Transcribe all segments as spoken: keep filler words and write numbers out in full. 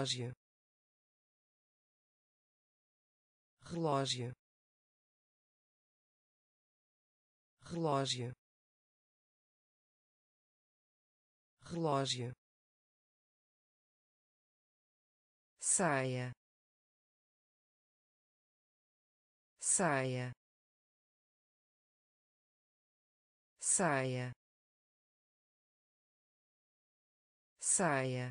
relógio, relógio, relógio, relógio, saia, saia, saia, saia,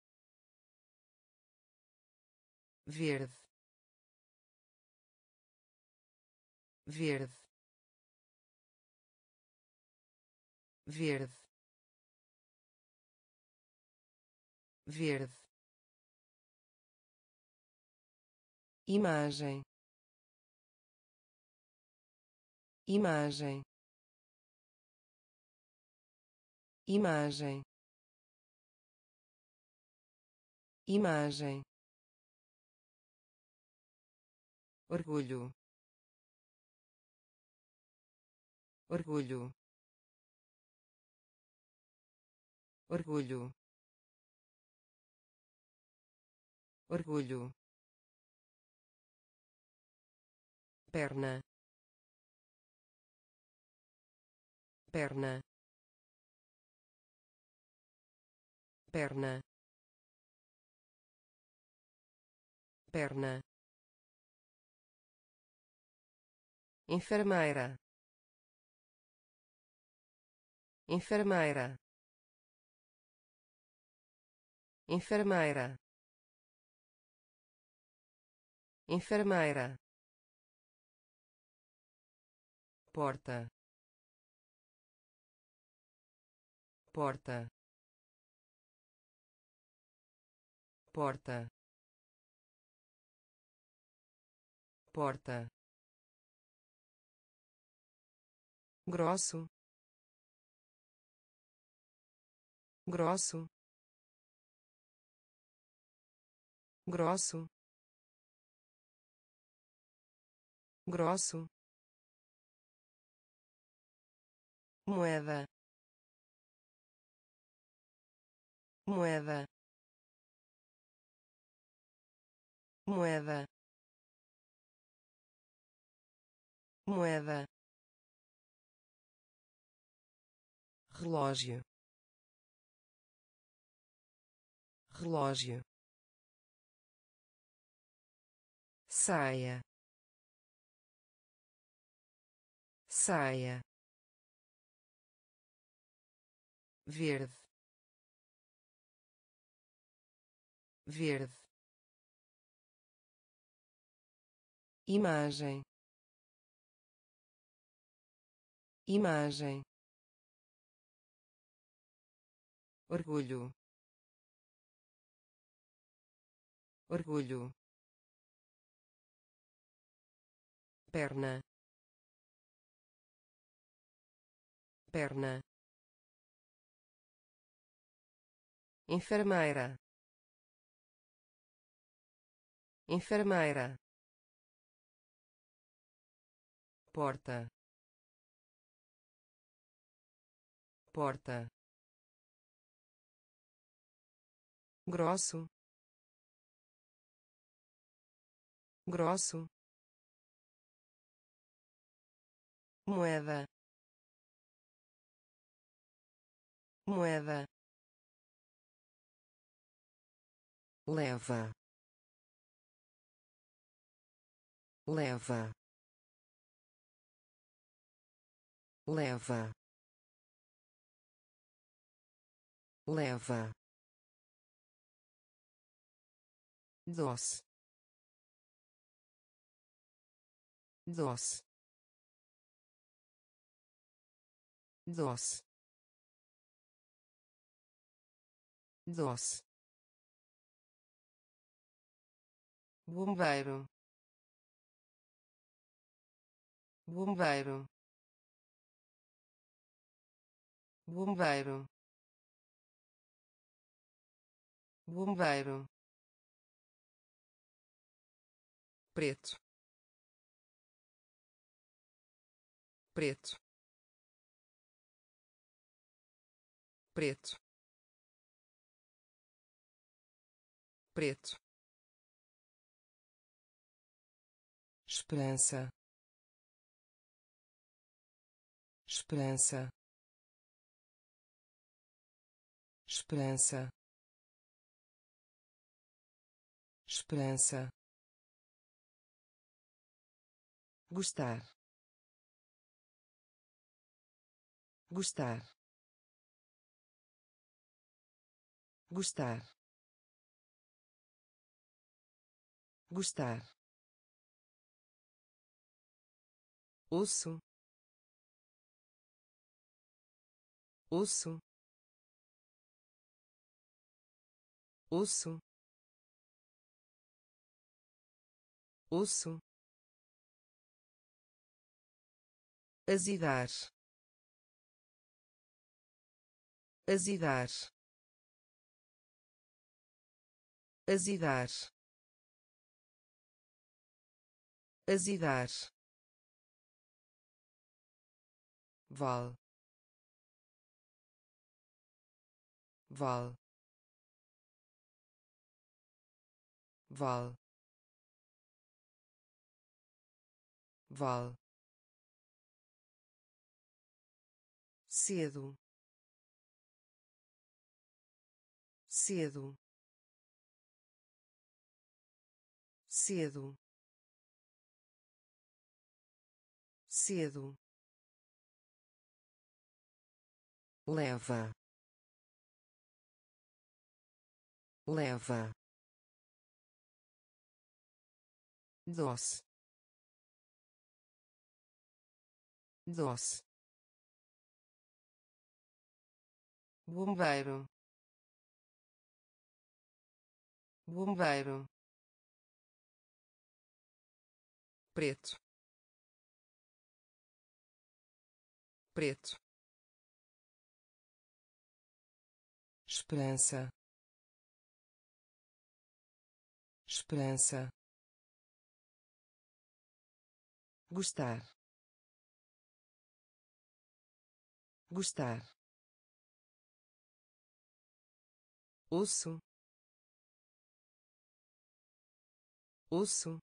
verde, verde, verde, verde, imagem, imagem, imagem, imagem, orgulho, orgulho, orgulho, orgulho, perna, perna, perna, perna, enfermeira, enfermeira, enfermeira, enfermeira, porta, porta, porta, porta, grosso, grosso, grosso, grosso, moeda, moeda, moeda, moeda, relógio, relógio, saia, saia, verde, verde, imagem, imagem, orgulho, orgulho, perna, perna, enfermeira, enfermeira, porta, porta, grosso, grosso, moeda, moeda, leva, leva, leva, leva, doce, doce, doce, doce, bombeiro, bombeiro, bombeiro, bombeiro, preto, preto, preto, preto, esperança, esperança, esperança, esperança, gostar, gostar, gostar, gostar, osso, osso, osso, osso, azedar, azedar, azedar, azedar, val, val, val, val, cedo, cedo, cedo, cedo, leva, leva, doce, doce, bombeiro, bombeiro, preto, preto, esperança, esperança, gostar, gostar, osso, osso,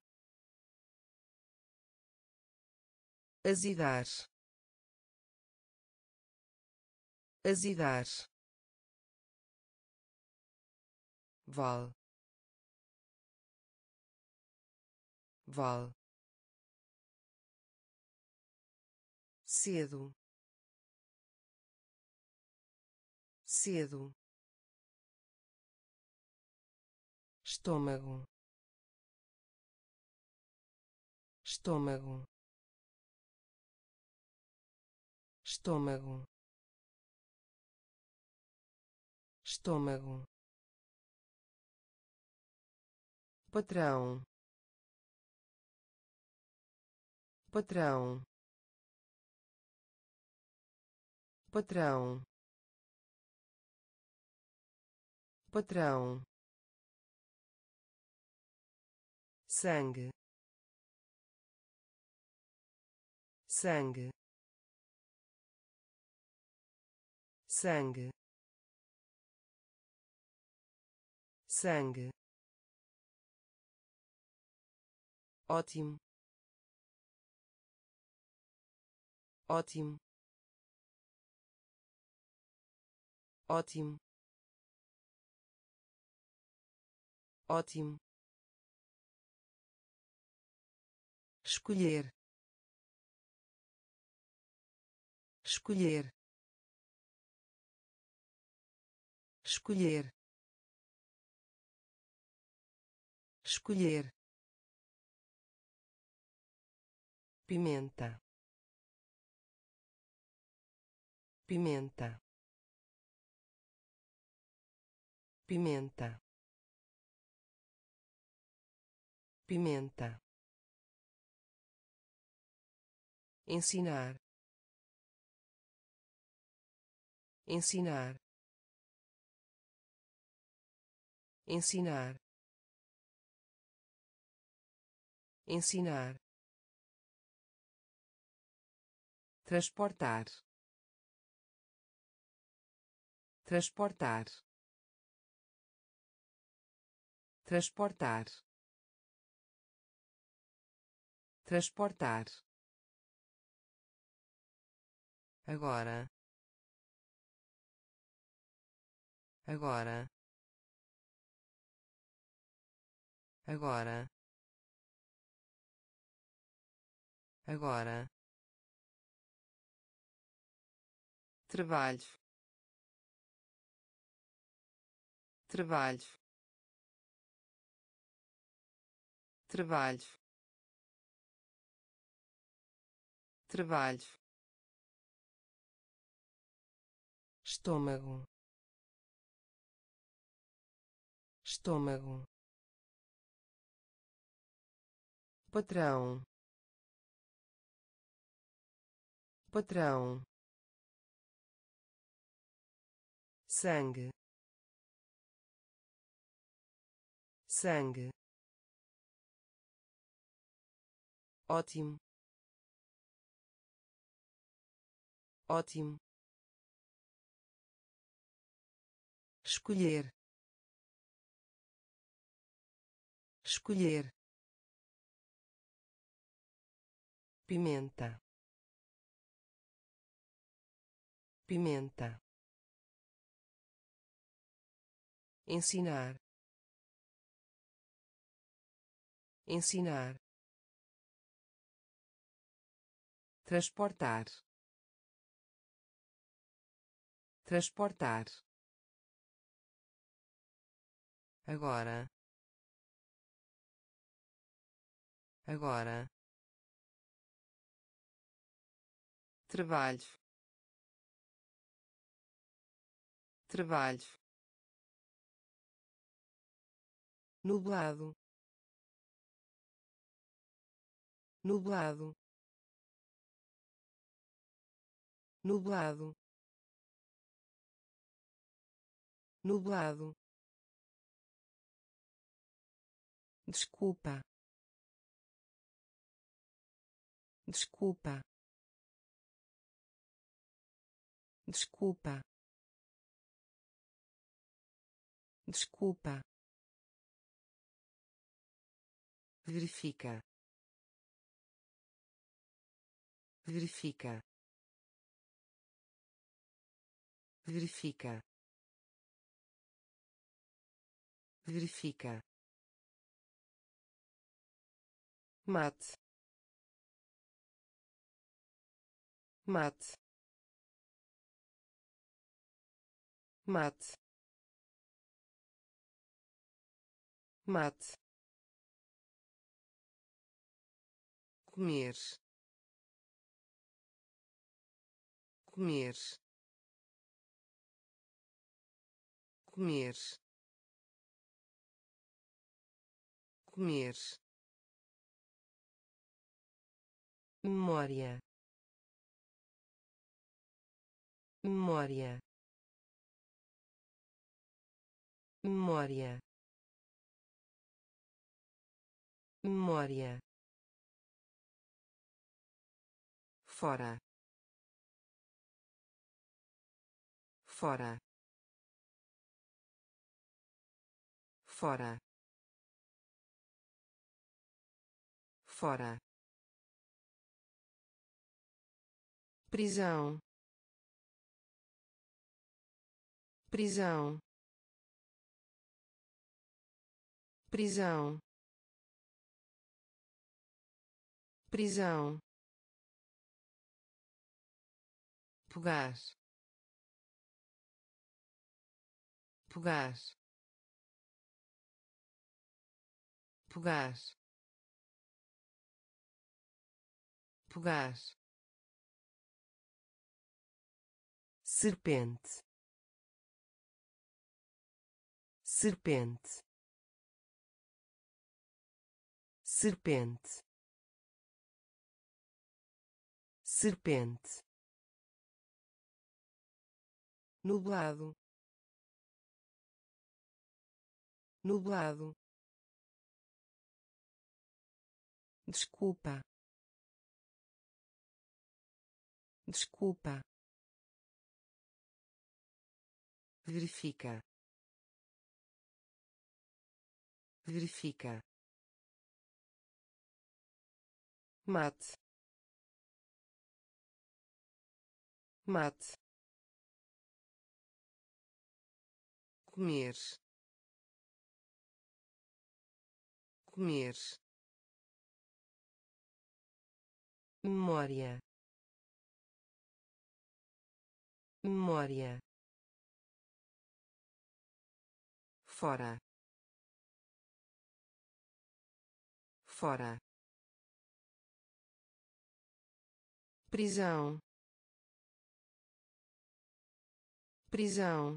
azedar, azedar, val, val, cedo, cedo, estômago, estômago, estômago, estômago, patrão, patrão, patrão, patrão, sangue, sangue, sangue, sangue, ótimo, ótimo, ótimo, ótimo, escolher, escolher, escolher, escolher, pimenta, pimenta, pimenta, pimenta, ensinar, ensinar, ensinar, ensinar, transportar, transportar, transportar, transportar, agora, agora, agora, agora, trabalho, trabalho, trabalho, trabalho, estômago, estômago, patrão, patrão, sangue, sangue, ótimo, ótimo, escolher, escolher, pimenta, pimenta, ensinar, ensinar, transportar, transportar, agora, agora, trabalho, trabalho, nublado, nublado, nublado, nublado, desculpa, desculpa, desculpa, desculpa, verifica, verifica, verifica, verifica, mate, mate, mate, mate, comer, comer, comer, comer, memória, memória, memória, memória, fora, fora, fora, fora, prisão, prisão, prisão, prisão, pegar, pegar, pegar, pegar, serpente, serpente, serpente, serpente, nublado, nublado, desculpa, desculpa, verifica, verifica, mate, mate, comer, comer, memória, memória, fora, fora, prisão, prisão,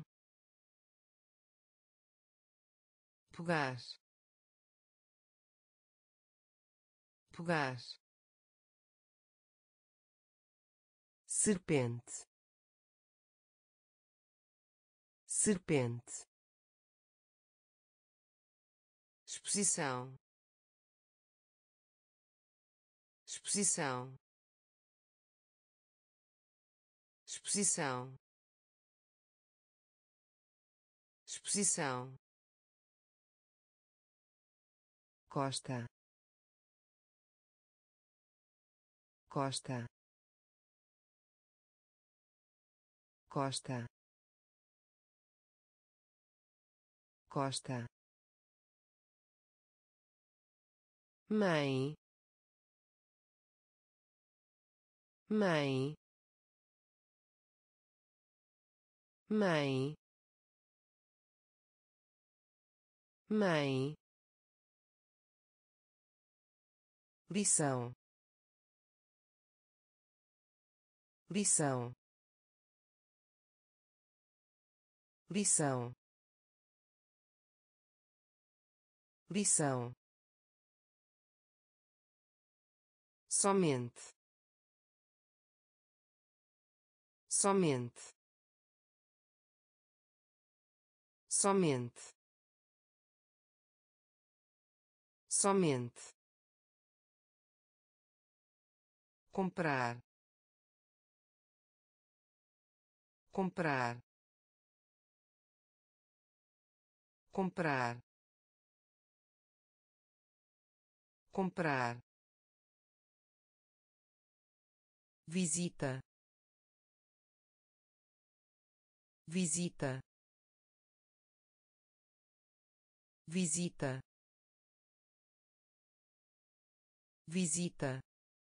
pegar, pegar, serpente, serpente, exposição, exposição, exposição, exposição, costa, costa, costa, costa, mãe, mãe, mãe, mãe, lição, lição, lição, lição, somente, somente, somente, somente, comprar, comprar, comprar, comprar, visita, visita, visita, visita,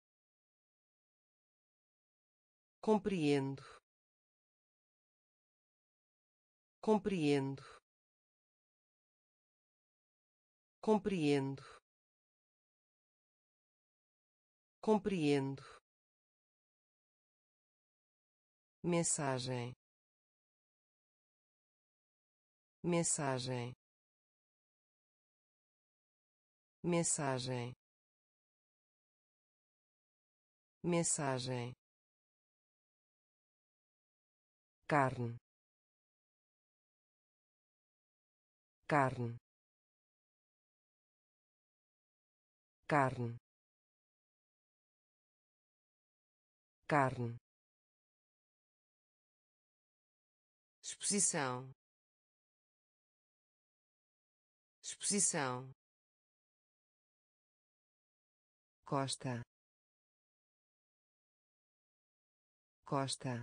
compreendo, compreendo, compreendo, compreendo, mensagem, mensagem, mensagem, mensagem, carne, carne, carne, carne, exposição, exposição, costa, costa,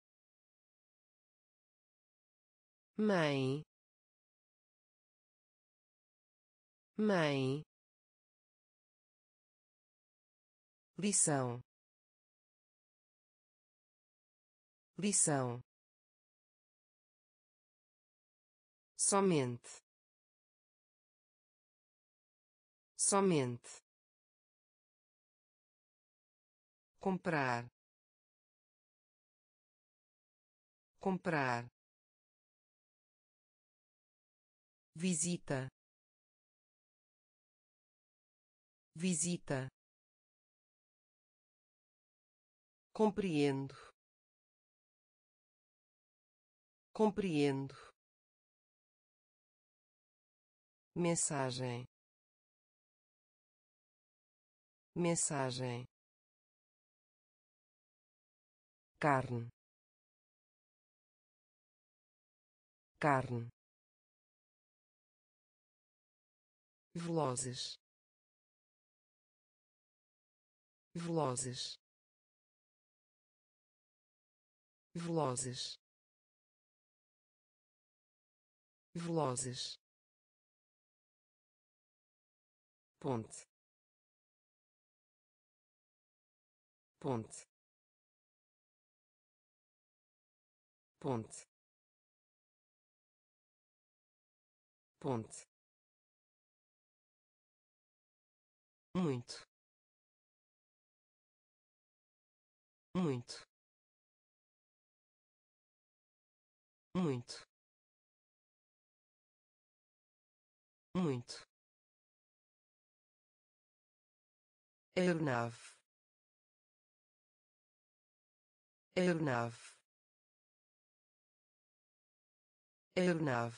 mãe, mãe, lição, lição, somente, somente, comprar, comprar, visita, visita, compreendo, compreendo, mensagem, mensagem, carne, carne, velozes, velozes, velozes, velozes, ponte, ponte, ponte, ponte, muito, muito, muito, muito, aeronave, aeronave, aeronave,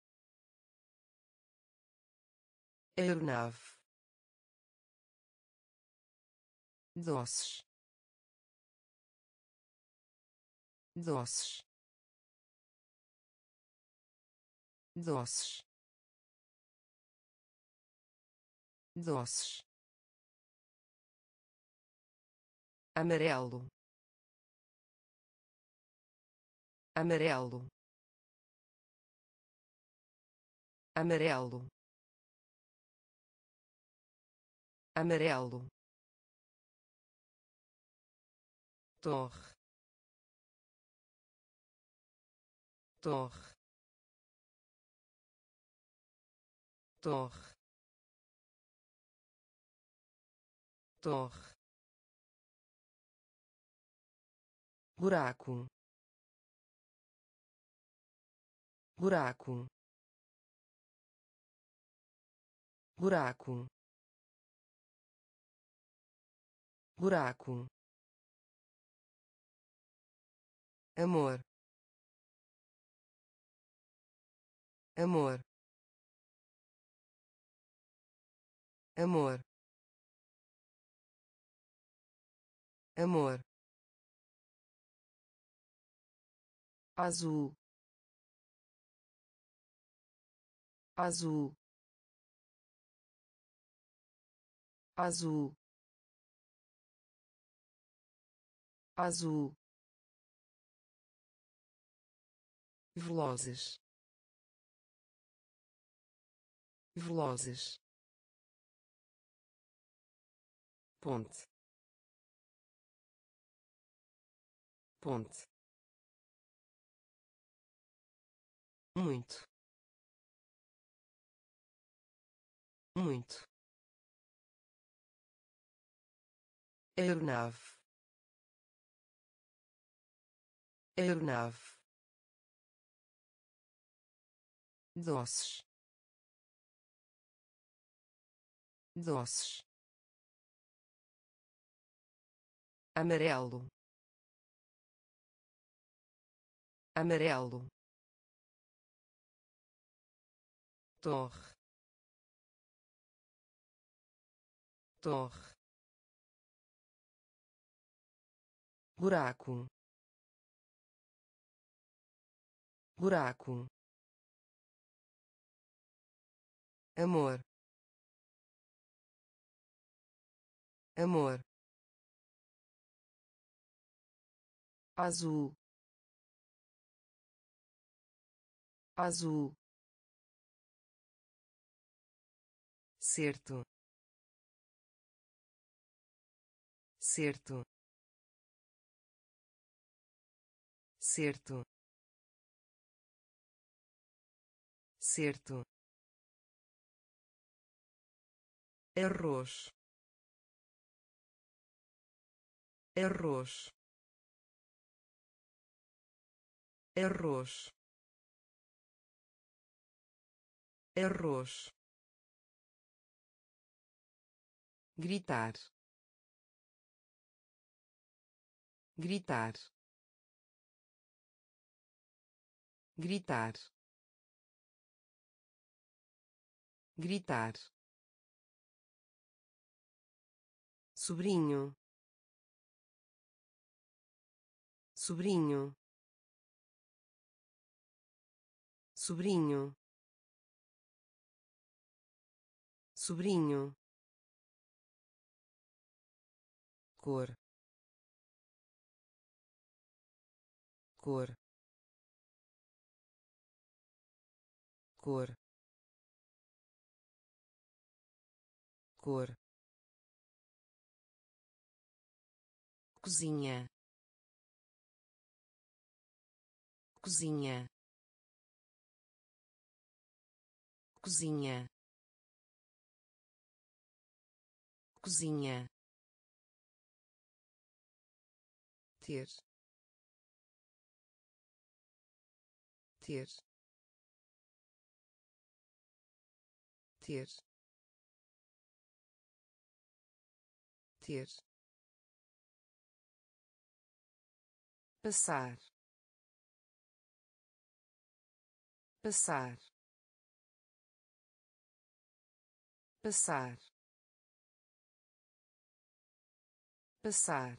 aeronave, doces, doces, doces, doces, amarelo, amarelo, amarelo, amarelo, torre, torre, torre, torre, buraco, buraco, buraco, buraco, amor, amor, amor, amor, azul, azul, azul, azul, velozes, velozes, ponte, ponte, muito, muito, aeronave, aeronave, doces, doces, amarelo, amarelo, torre, torre, buraco, buraco, amor, amor, azul, azul, certo, certo, certo, certo, arroz, arroz, arroz, arroz, gritar, gritar, gritar, gritar, sobrinho, sobrinho, sobrinho, sobrinho, cor, cor, cor, cor, cozinha, cozinha, cozinha, cozinha, ter, ter, ter, ter, passar, passar, passar, passar,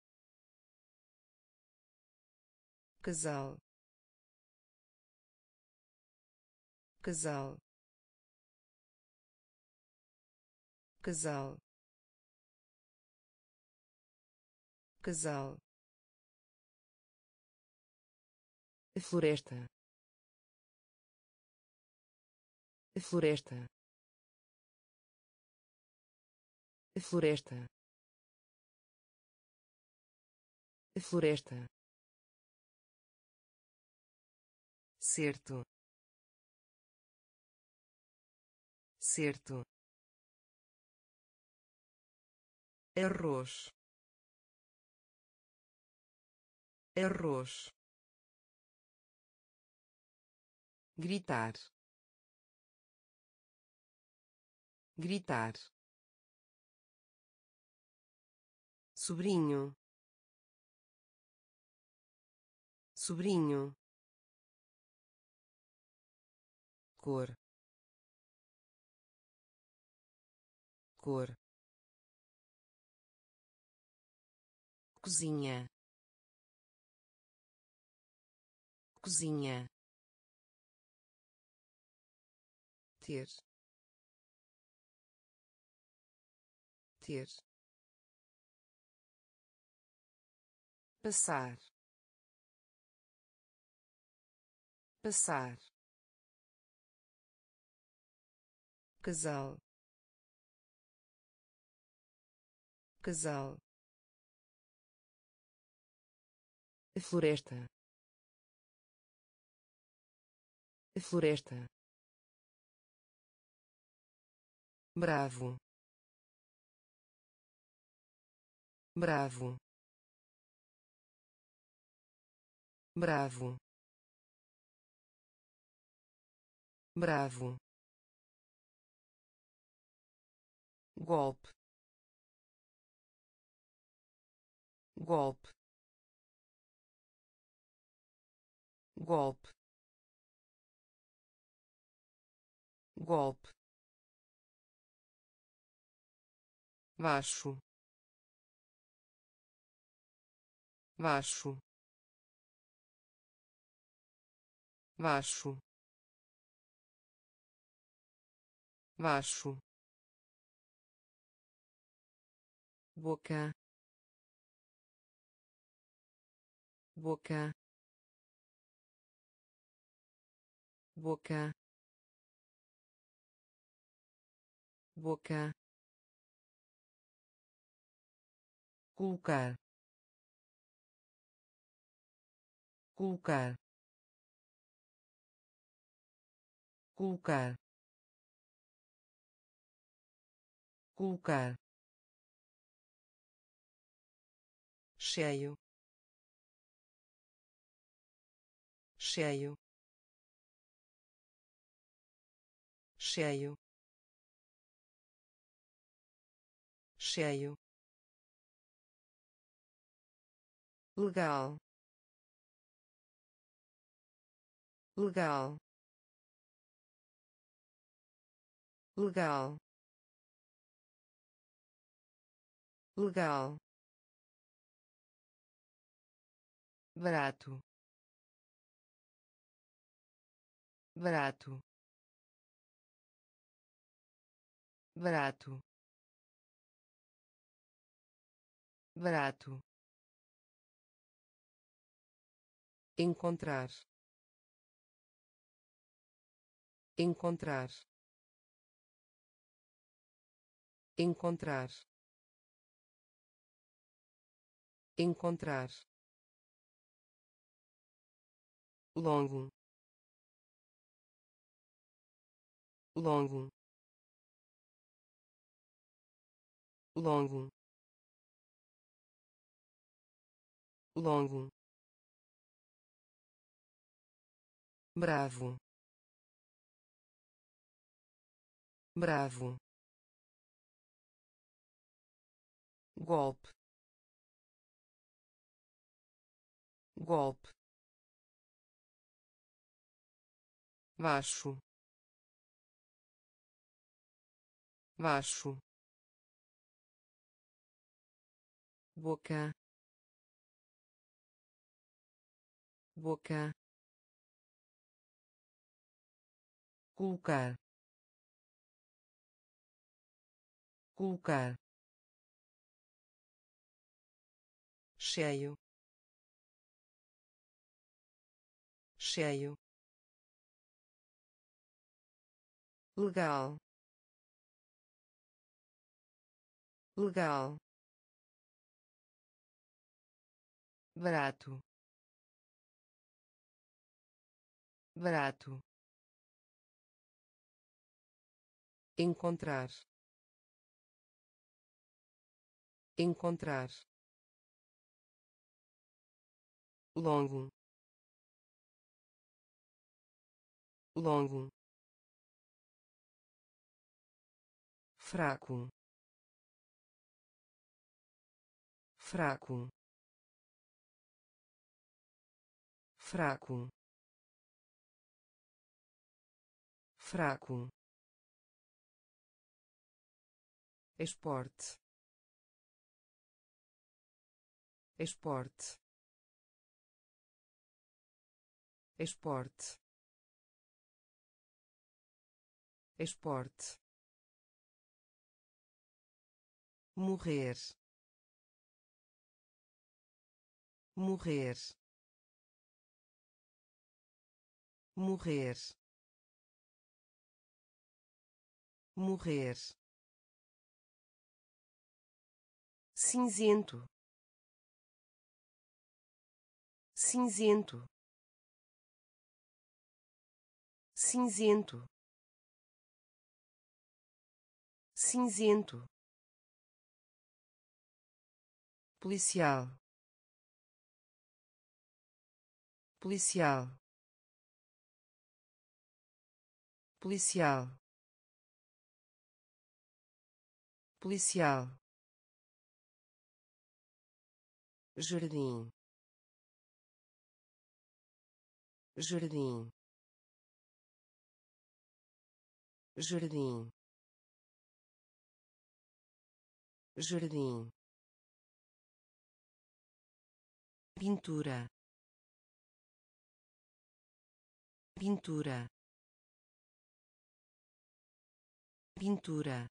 casal, casal, casal, casal, floresta, floresta, floresta, floresta, certo, certo, arroz, arroz, gritar, gritar, sobrinho, sobrinho, cor, cor, cozinha, cozinha, ter, ter, passar, passar, casal, casal, floresta, floresta, bravo, bravo, bravo, bravo, golpe, golpe, golpe, golpe, baixo, baixo, baixo, baixo, boca, boca, boca, boca, colocar, colocar, colocar, colocar, cheio, cheio, cheio, cheio, legal, legal, legal, legal, barato, barato, barato, barato, encontrar, encontrar, encontrar, encontrar, longo, longo, longo, longo, bravo, bravo, golpe, golpe, baixo, baixo, boca, boca, colocar, colocar, cheio, cheio, legal, legal, barato, barato, encontrar, encontrar, longo, longo, fraco, fraco, fraco, fraco, esporte, esporte, esporte, esporte, morrer, morrer, morrer, morrer, cinzento, cinzento, cinzento, cinzento, policial, policial, policial, policial, jardim, jardim, jardim, jardim, pintura, pintura, pintura,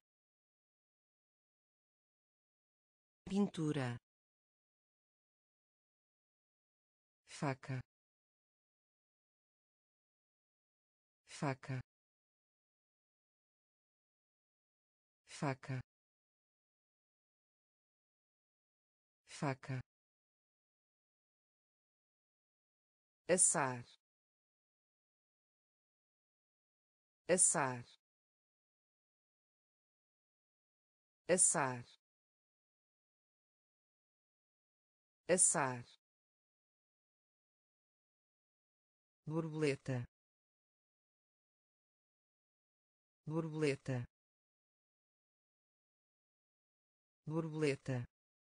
pintura, faca, faca, faca, faca, assar, assar, assar, assar, borboleta, borboleta, borboleta,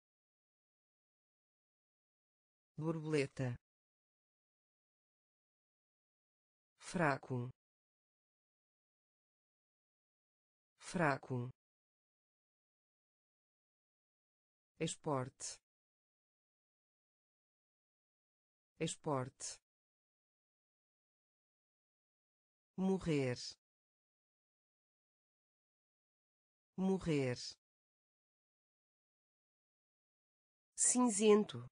borboleta, fraco, fraco, esporte, esporte, morrer, morrer, cinzento,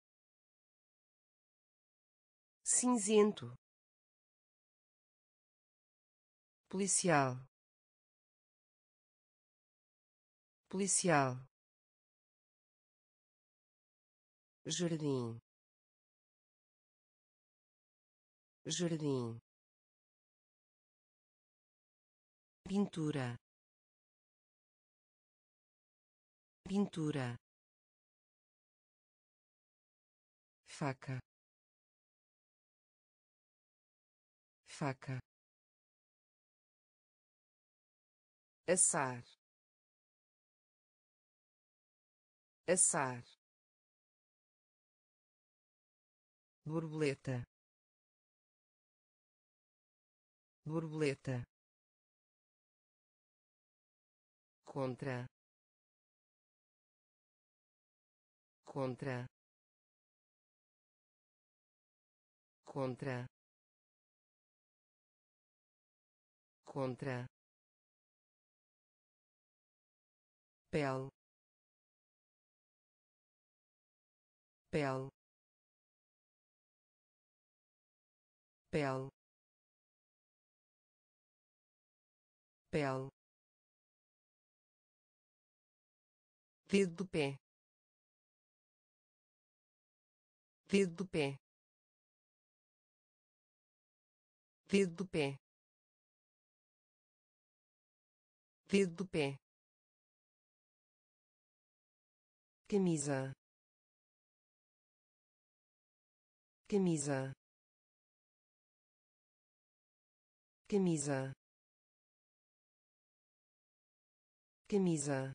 cinzento, policial, policial, jardim, jardim, pintura, pintura, faca, faca, assar, assar, borboleta, borboleta, contra, contra, contra, contra, pele, pele, pele, pele, dedo do pé, dedo do pé, dedo do pé, dedo do pé, camisa, camisa, camisa, camisa,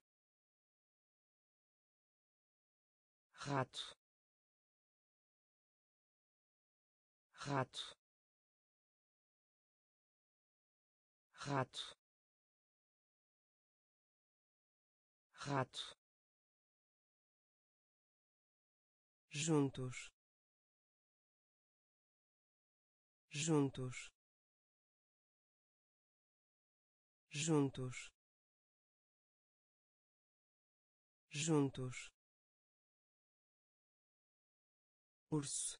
rato, rato, rato, rato, juntos, juntos, juntos, juntos, urso,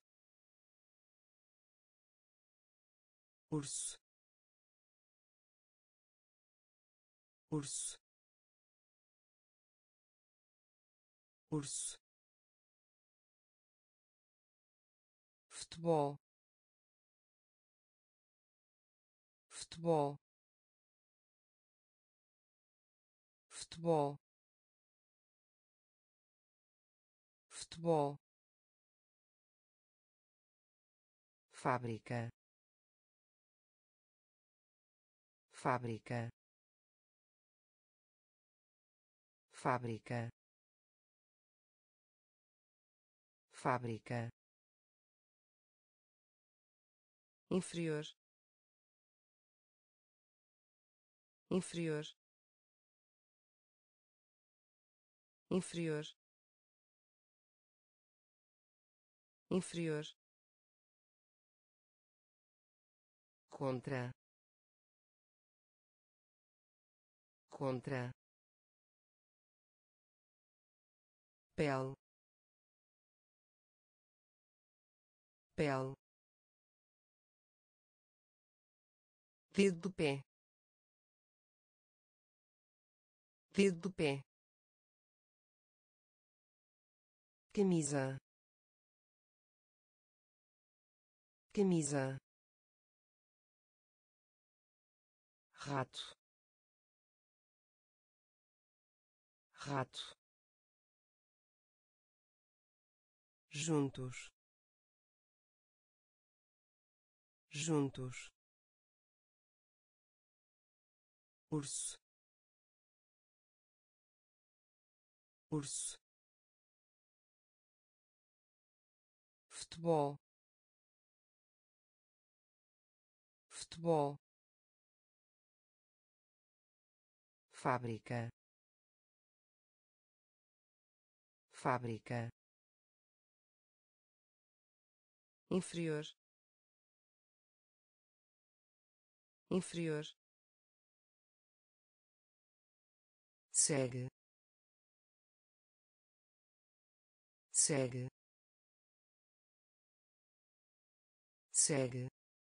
urso, urso, urso, futebol, futebol, futebol, futebol, fábrica, fábrica, fábrica, fábrica, inferior, inferior, inferior, inferior, contra, contra, pele, pele, dedo do pé, dedo do pé, camisa, camisa, rato, rato, juntos, juntos, urso, urso, futebol, futebol, fábrica, fábrica, inferior, inferior, segue, segue, segue,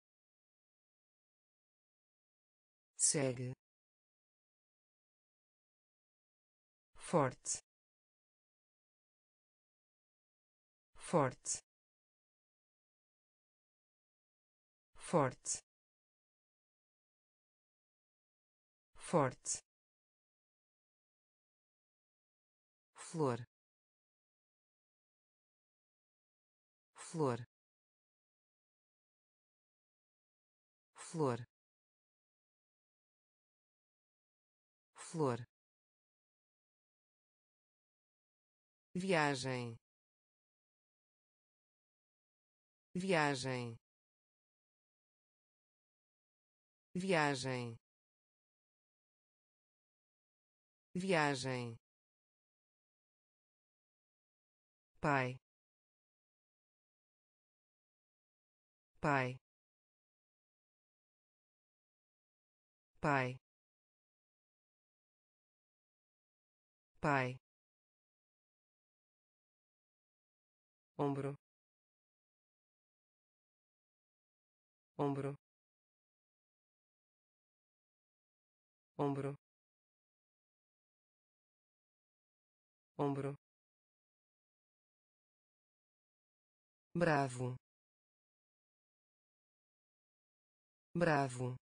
segue, forte, forte, forte, forte, flor, flor, flor, flor, viagem, viagem, viagem, viagem, pai, pai, pai, pai, ombro, ombro, ombro, ombro, bravo, bravo,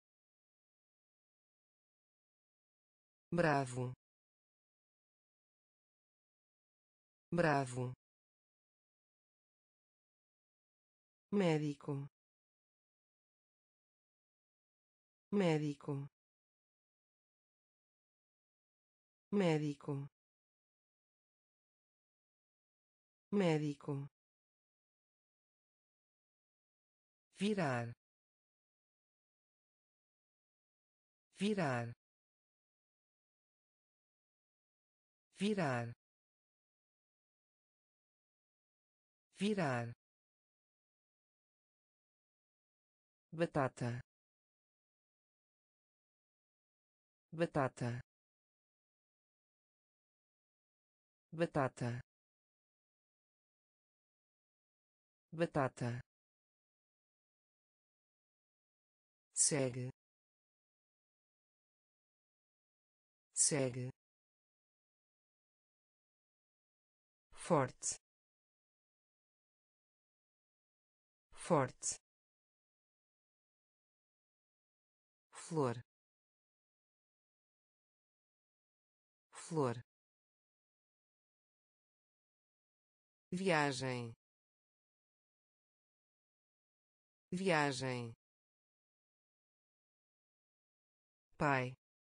bravo, bravo, médico, médico, médico, médico, virar, virar, virar, virar, batata, batata, batata, batata, segue, segue, forte, forte, flor, flor, viagem, viagem, pai,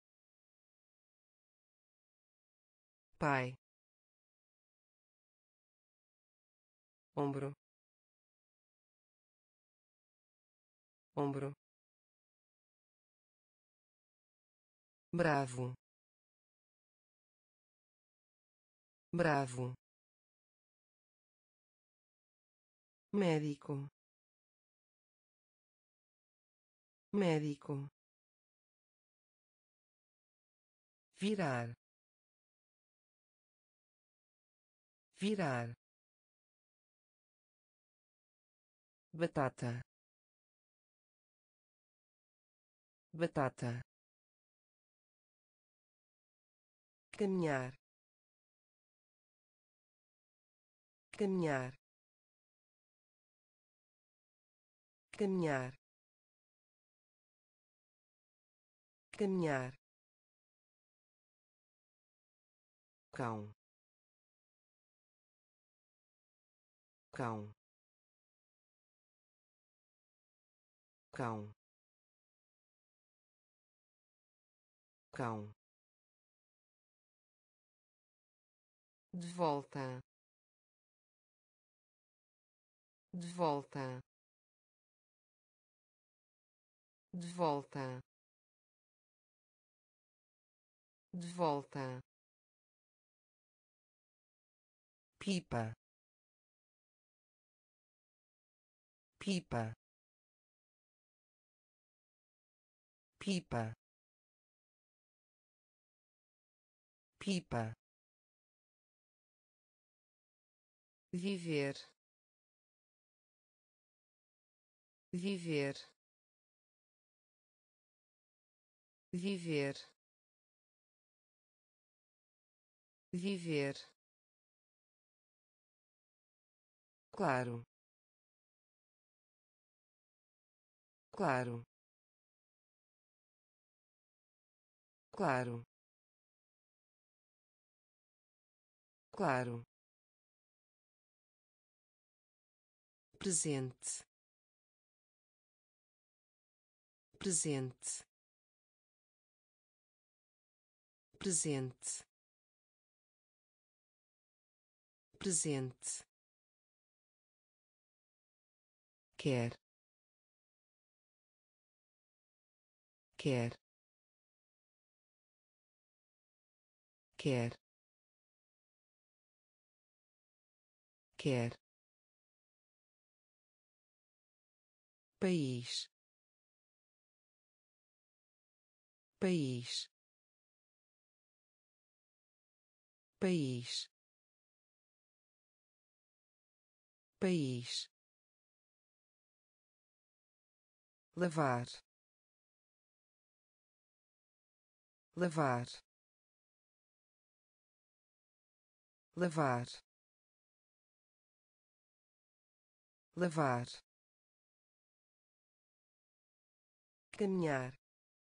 pai, ombro, ombro, bravo, bravo, médico, médico, virar, virar, batata, batata, caminhar, caminhar, caminhar, caminhar, cão, cão, cão, cão, de volta, de volta, de volta, de volta, pipa, pipa, pipa, pipa, viver, viver, viver, viver, claro, claro, claro, claro, presente, presente, presente, presente, quer, quer, quer, quer, país, país, país, país, lavar, lavar, lavar, lavar, caminhar,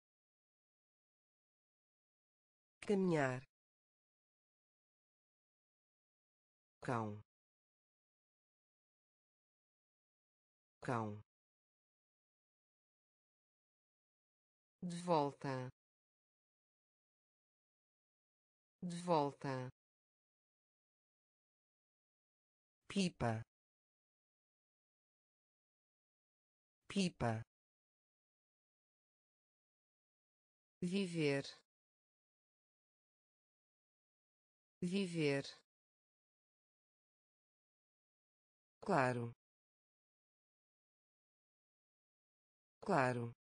caminhar, cão, cão, de volta, de volta, pipa, pipa, viver, viver, claro, claro,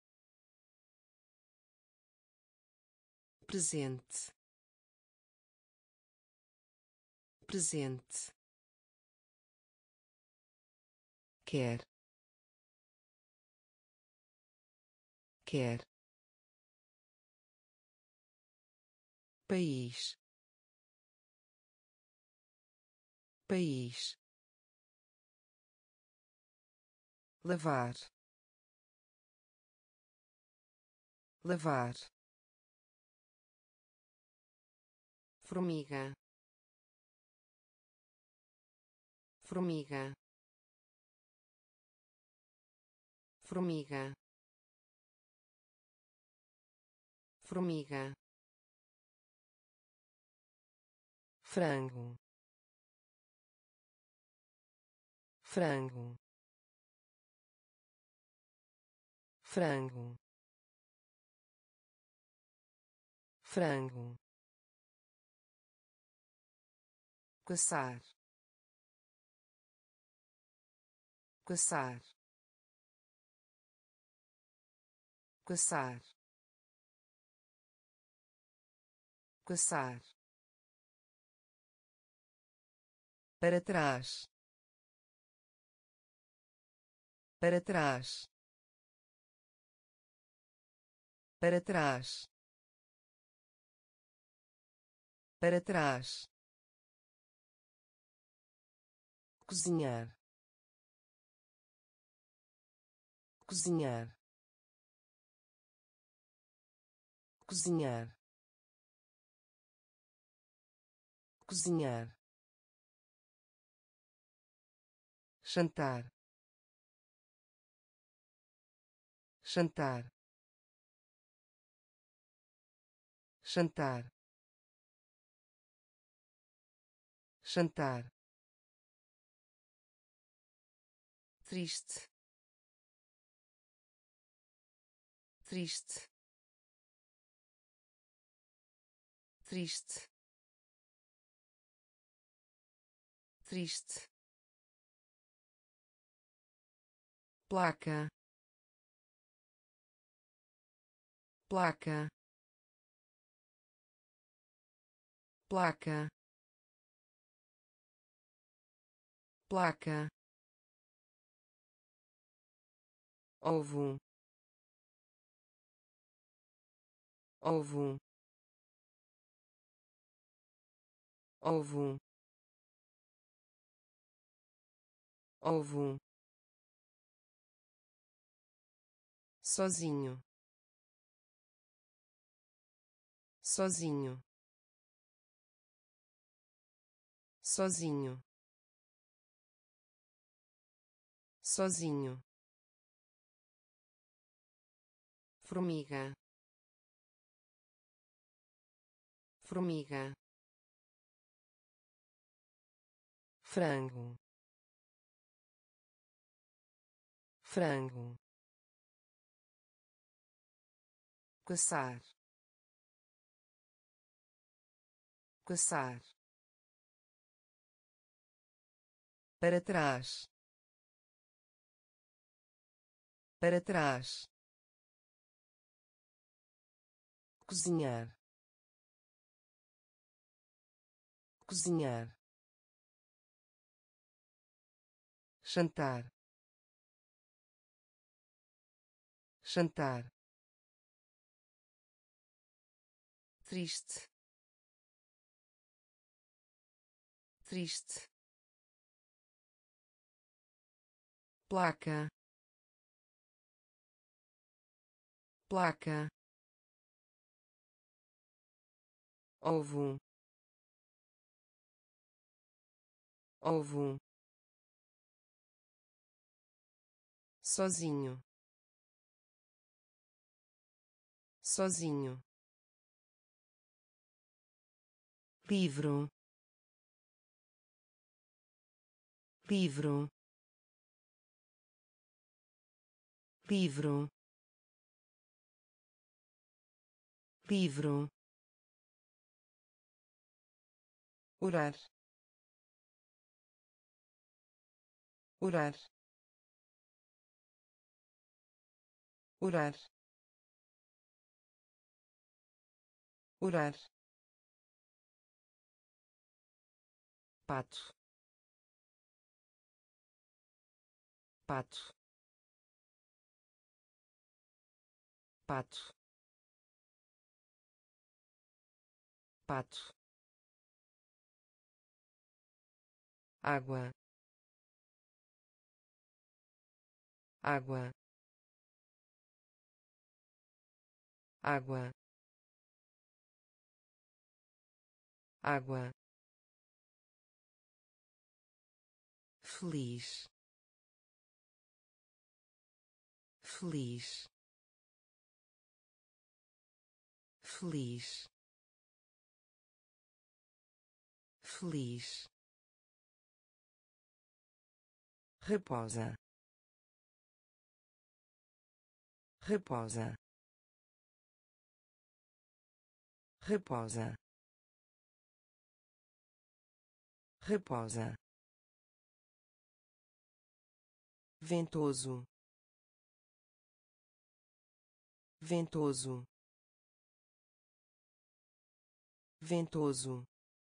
presente, presente, quer, quer, país, país, lavar, lavar, formiga, formiga, formiga, formiga, frango, frango, frango, frango, caçar, caçar, caçar, caçar, para trás, para trás, para trás, para trás, cozinhar, cozinhar, cozinhar, cozinhar, jantar, jantar, jantar, jantar, triste, triste, triste, triste, placa, placa, placa, placa, ovo, ovo, ovo, ovo, sozinho, sozinho, sozinho, sozinho, formiga, formiga, frango, frango, caçar, caçar, para trás, para trás, cozinhar, cozinhar, jantar, jantar, triste, triste, placa, placa, ovo, ovo, sozinho, sozinho, livro, livro, livro, livro, orar, orar, orar, orar, pato, pato, pato, pato, água, água, água, água, feliz, feliz, feliz, feliz, reposa, reposa, reposa, reposa, ventoso, ventoso, ventoso,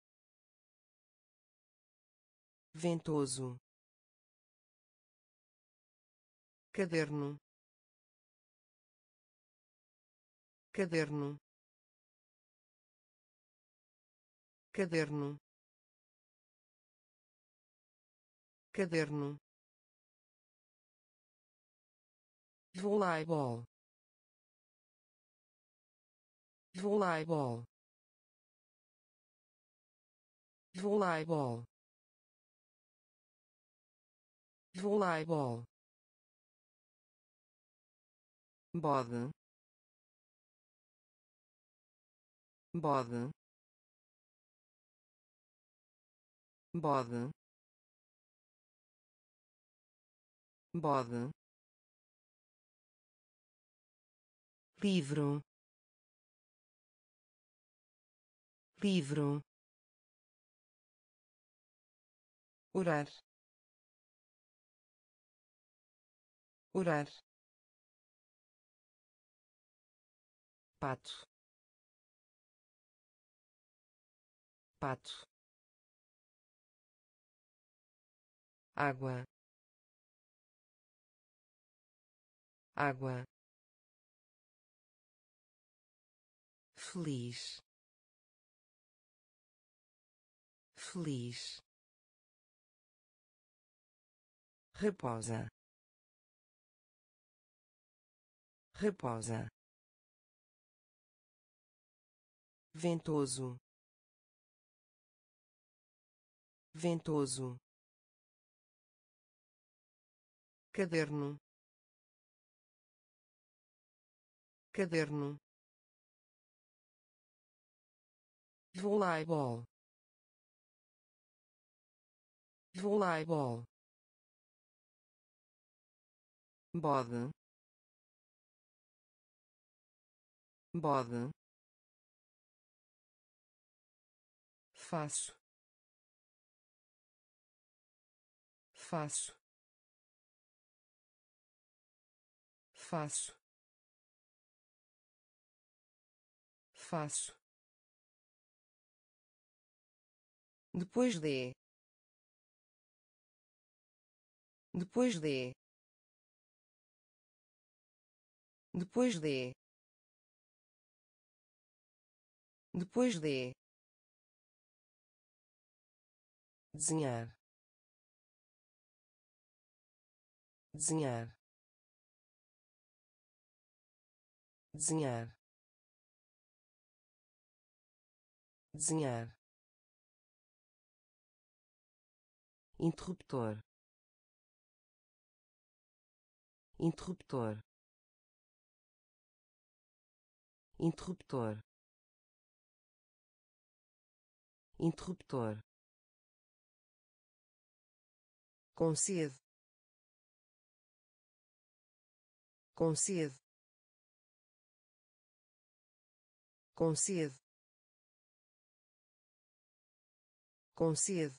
ventoso, caderno, caderno, caderno, caderno, voleibol, voleibol, voleibol, voleibol, bode, bode, bode, bode, livro, livro, orar, orar, pato, pato, água, água, feliz, feliz, reposa, reposa, ventoso, ventoso, caderno, caderno, voleibol, voleibol, bode, bode, faço, faço, faço, faço, depois de, depois de, depois de, depois de, desenhar, desenhar, desenhar, desenhar, interruptor, interruptor, interruptor, interruptor, concede, concede, concede, concede,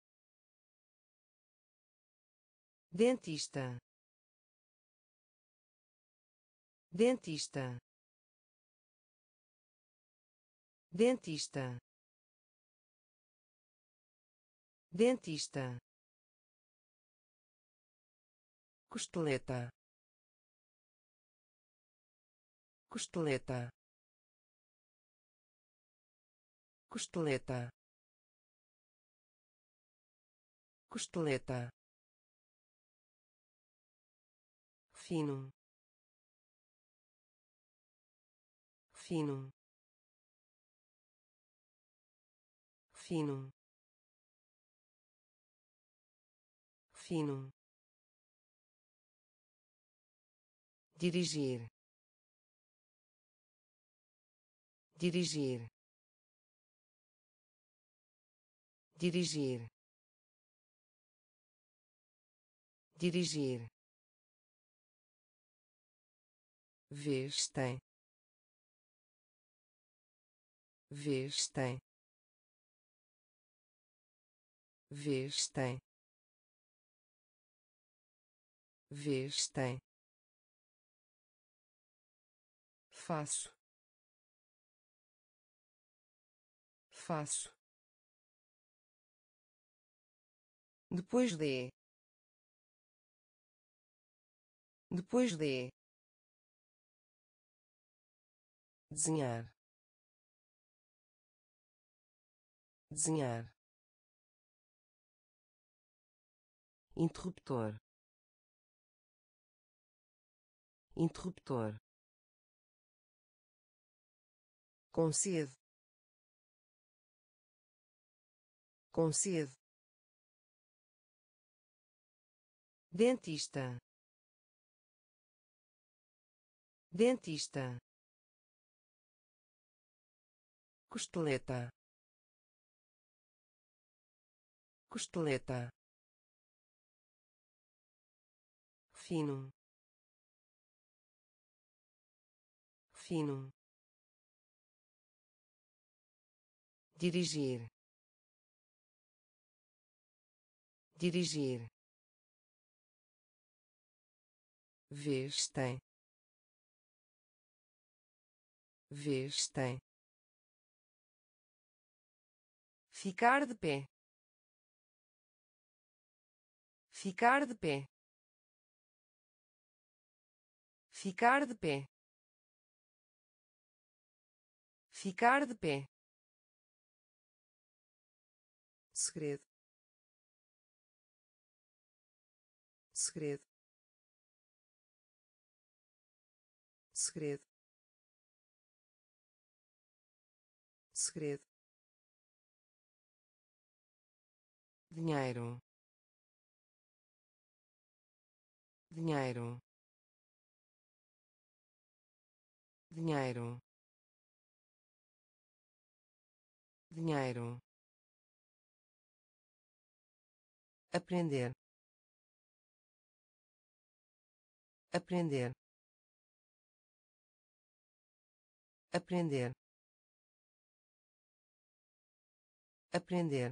dentista, dentista, dentista, dentista, costeleta, costeleta, costeleta, costeleta, fino, fino, fino, fino, dirigir, dirigir, dirigir, dirigir, vez tem, vez tem, vez tem, vez tem, faço, faço, depois de, depois de, desenhar, desenhar, interruptor, interruptor, concede, concede, dentista, dentista, costeleta, costeleta, fino, fino, dirigir, dirigir, vez tem, vez tem, ficar de pé, ficar de pé, ficar de pé, ficar de pé, segredo, segredo, segredo, segredo, dinheiro, dinheiro, dinheiro, dinheiro, aprender, aprender, aprender, aprender,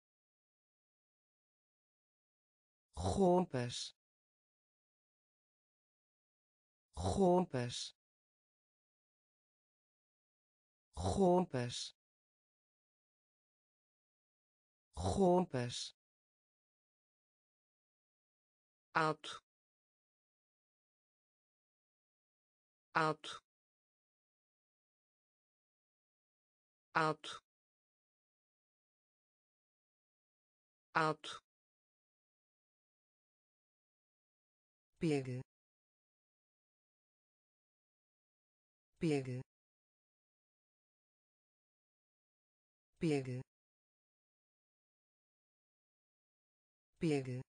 roupas, roupas, roupas, roupas, alto, alto, alto, alto, pegue, pegue, pegue, pegue,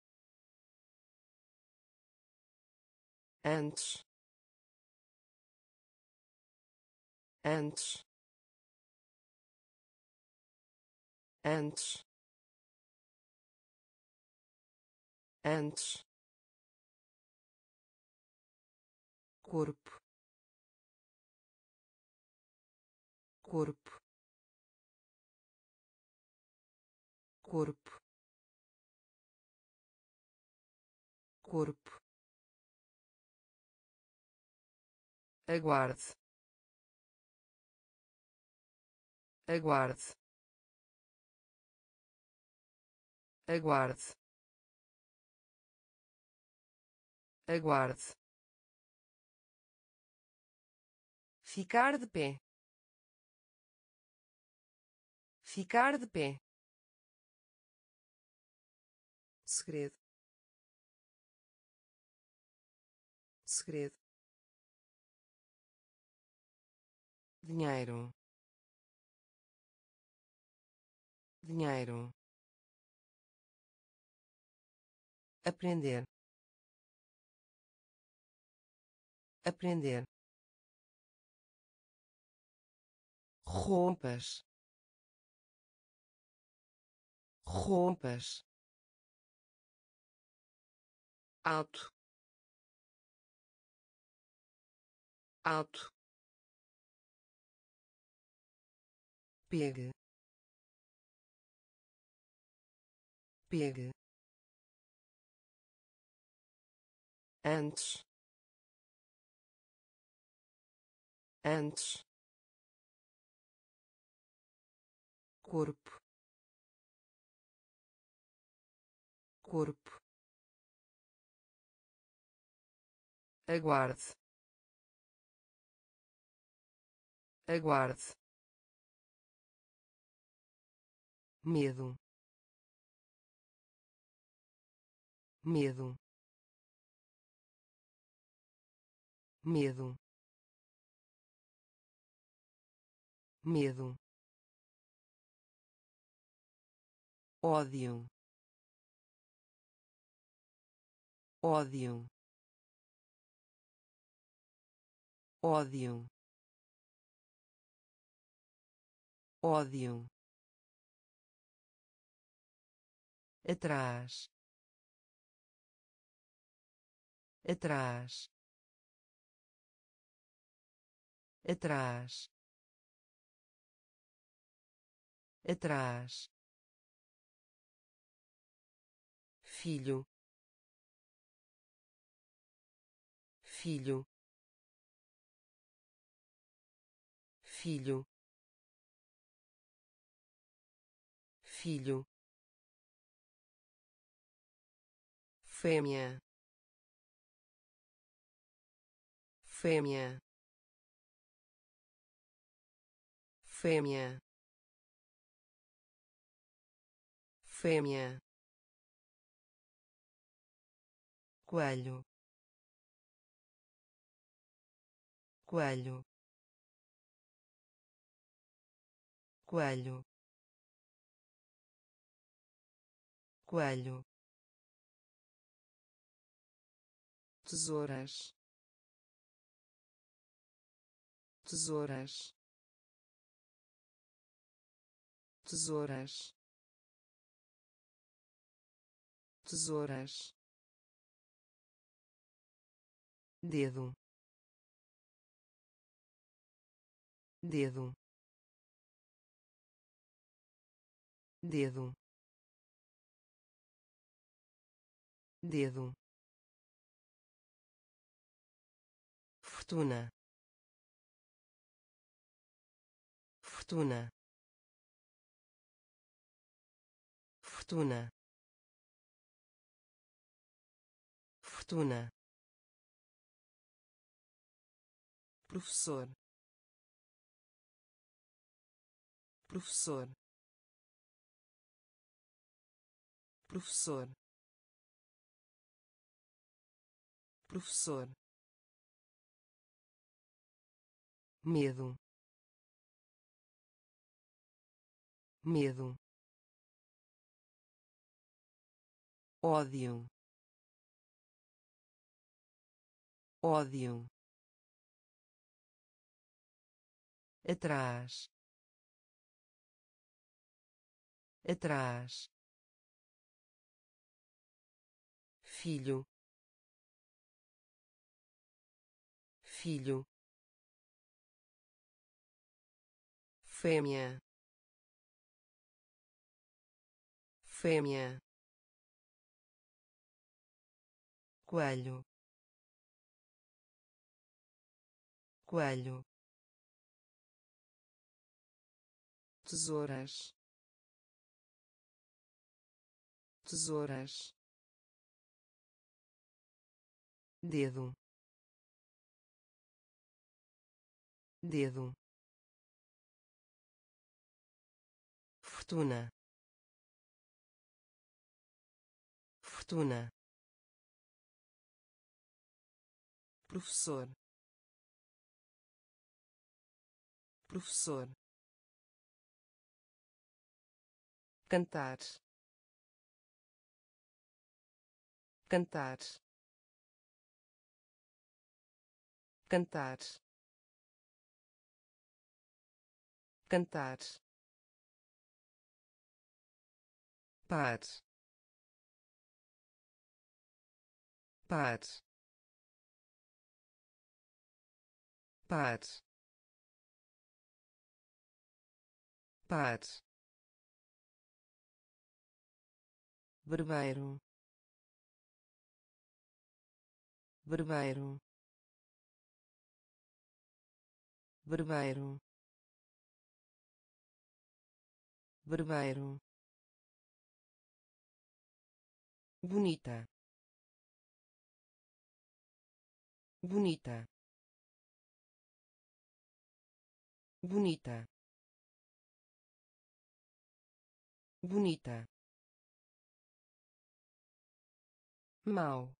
antes, antes, antes, antes, corpo, corpo, corpo, corpo, aguarde, aguarde, aguarde, aguarde, ficar de pé, ficar de pé, segredo, segredo, dinheiro, dinheiro, aprender, aprender, roupas, roupas, alto, alto, pegue, pegue, antes, antes, corpo, corpo, aguarde, aguarde, medo, medo, medo, medo, ódio, ódio, ódio, ódio, atrás, atrás, atrás, atrás, filho, filho, filho, filho, fêmea, fêmea, fêmea, fêmea, coelho, coelho, coelho, coelho, tesouras, tesouras, tesouras, tesouras, dedo, dedo, dedo, dedo, fortuna, fortuna, fortuna, fortuna, professor, professor, professor, professor, medo, medo, ódio, ódio, atrás, atrás, filho, filho, fêmea, fêmea, coelho, coelho, tesouras, tesouras, dedo, dedo, fortuna, fortuna, professor, professor, cantar, cantar, cantar, cantar, par, par, par, par, barbeiro, barbeiro, barbeiro, barbeiro, bonita, bonita, bonita, bonita, mau,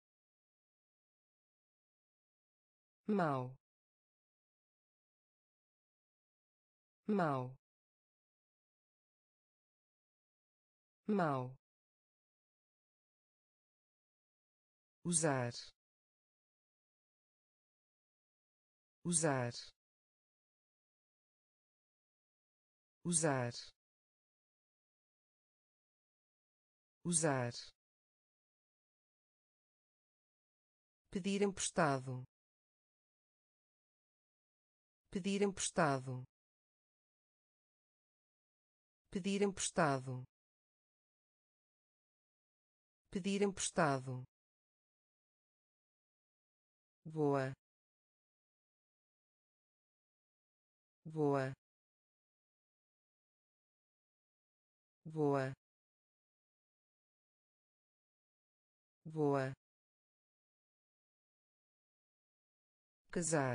mau, mau, mau, usar, usar, usar, usar, pedir emprestado, pedir emprestado, pedir emprestado, pedir emprestado, boa, boa, voa, voa, casar,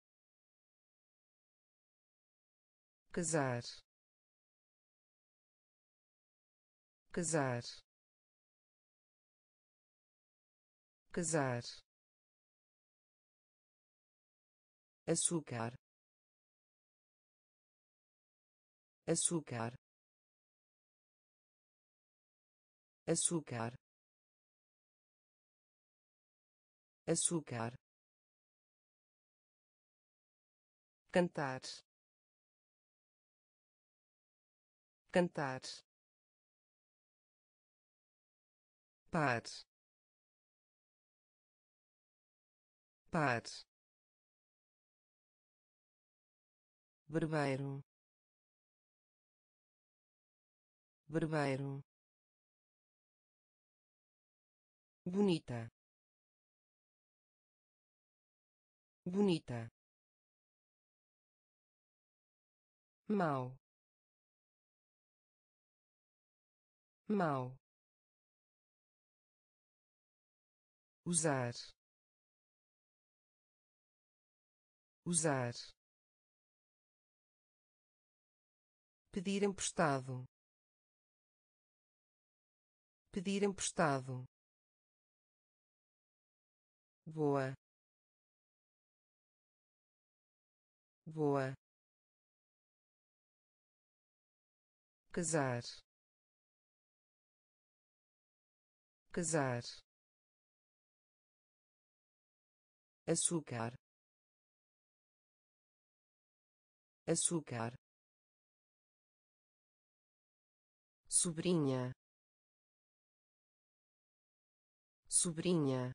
casar, casar, casar, açúcar, açúcar, açúcar, açúcar, cantar, cantar, par, par, barbeiro, barbeiro, bonita, bonita, mau, mau, usar, usar, pedir emprestado, pedir emprestado, voa, voa, casar, casar, açúcar, açúcar, sobrinha, sobrinha,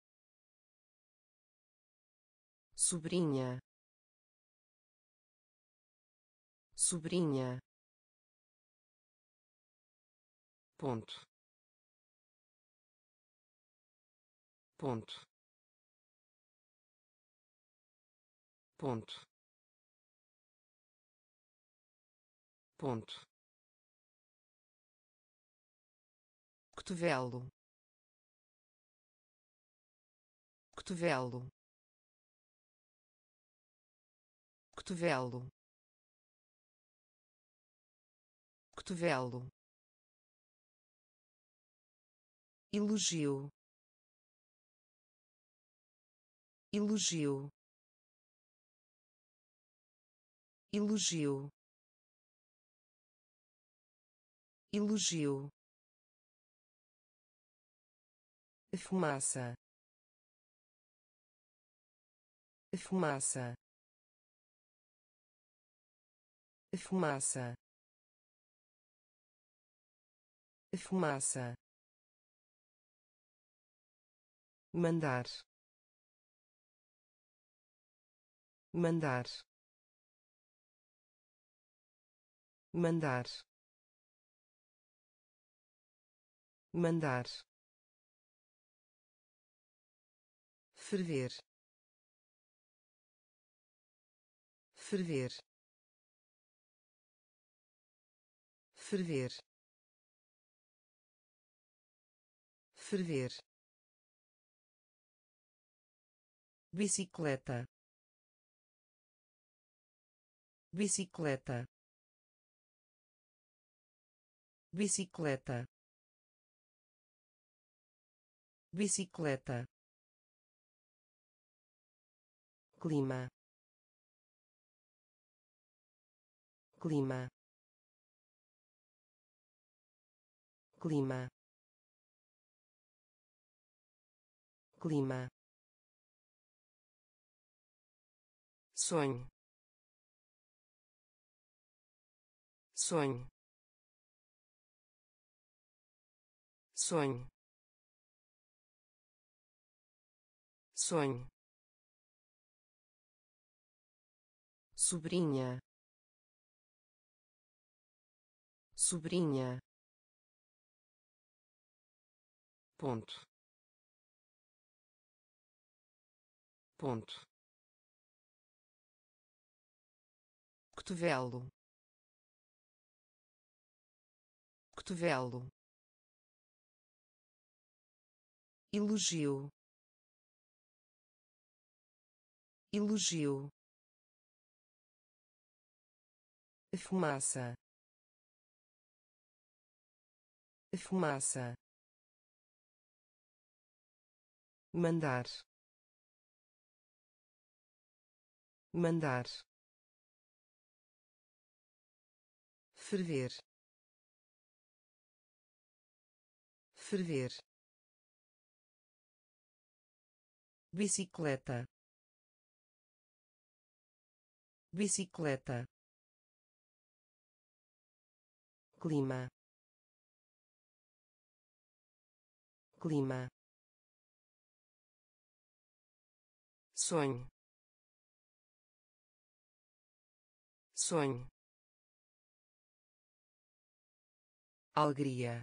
sobrinha, sobrinha, ponto, ponto, ponto, ponto, cotovelo, cotovelo, cotovelo, cotovelo, elogio, elogio, elogio, elogio, fumaça, fumaça, fumaça, fumaça, mandar, mandar, mandar, mandar, ferver, ferver, ferver, ferver, bicicleta, bicicleta, bicicleta, bicicleta, clima, clima, clima, clima, sonho, sonho, sonho, sonho, sobrinha, sobrinha, ponto, ponto, cotovelo, cotovelo, elogio, elogio, fumaça, fumaça, mandar, mandar, ferver, ferver, bicicleta, bicicleta, clima, clima, sonho, sonho, alegria,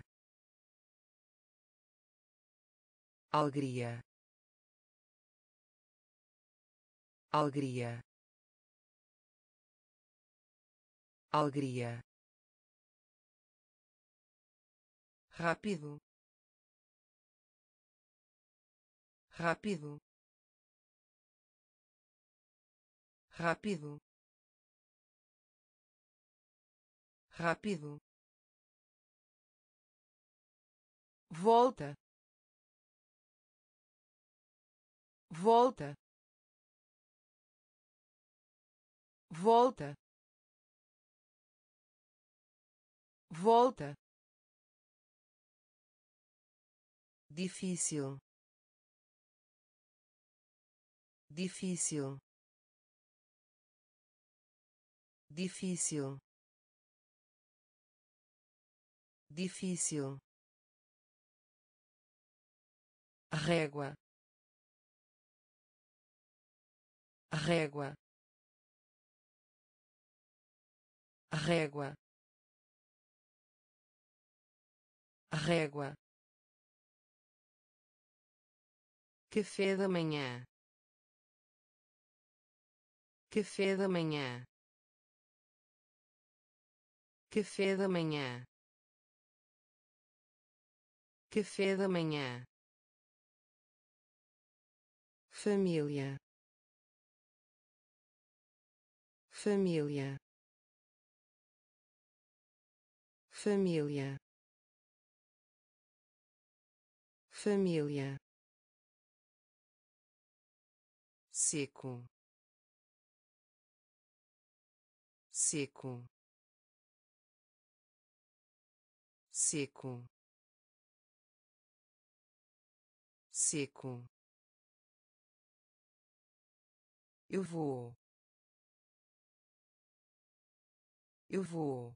alegria, alegria, alegria, rápido, rápido, rápido, rápido, volta, volta, volta, volta, difícil, difícil, difícil, difícil, régua, régua, régua, régua, café da manhã, café da manhã, café da manhã, café da manhã, família, família, família, família, seco, seco, seco, seco, eu vou, eu vou,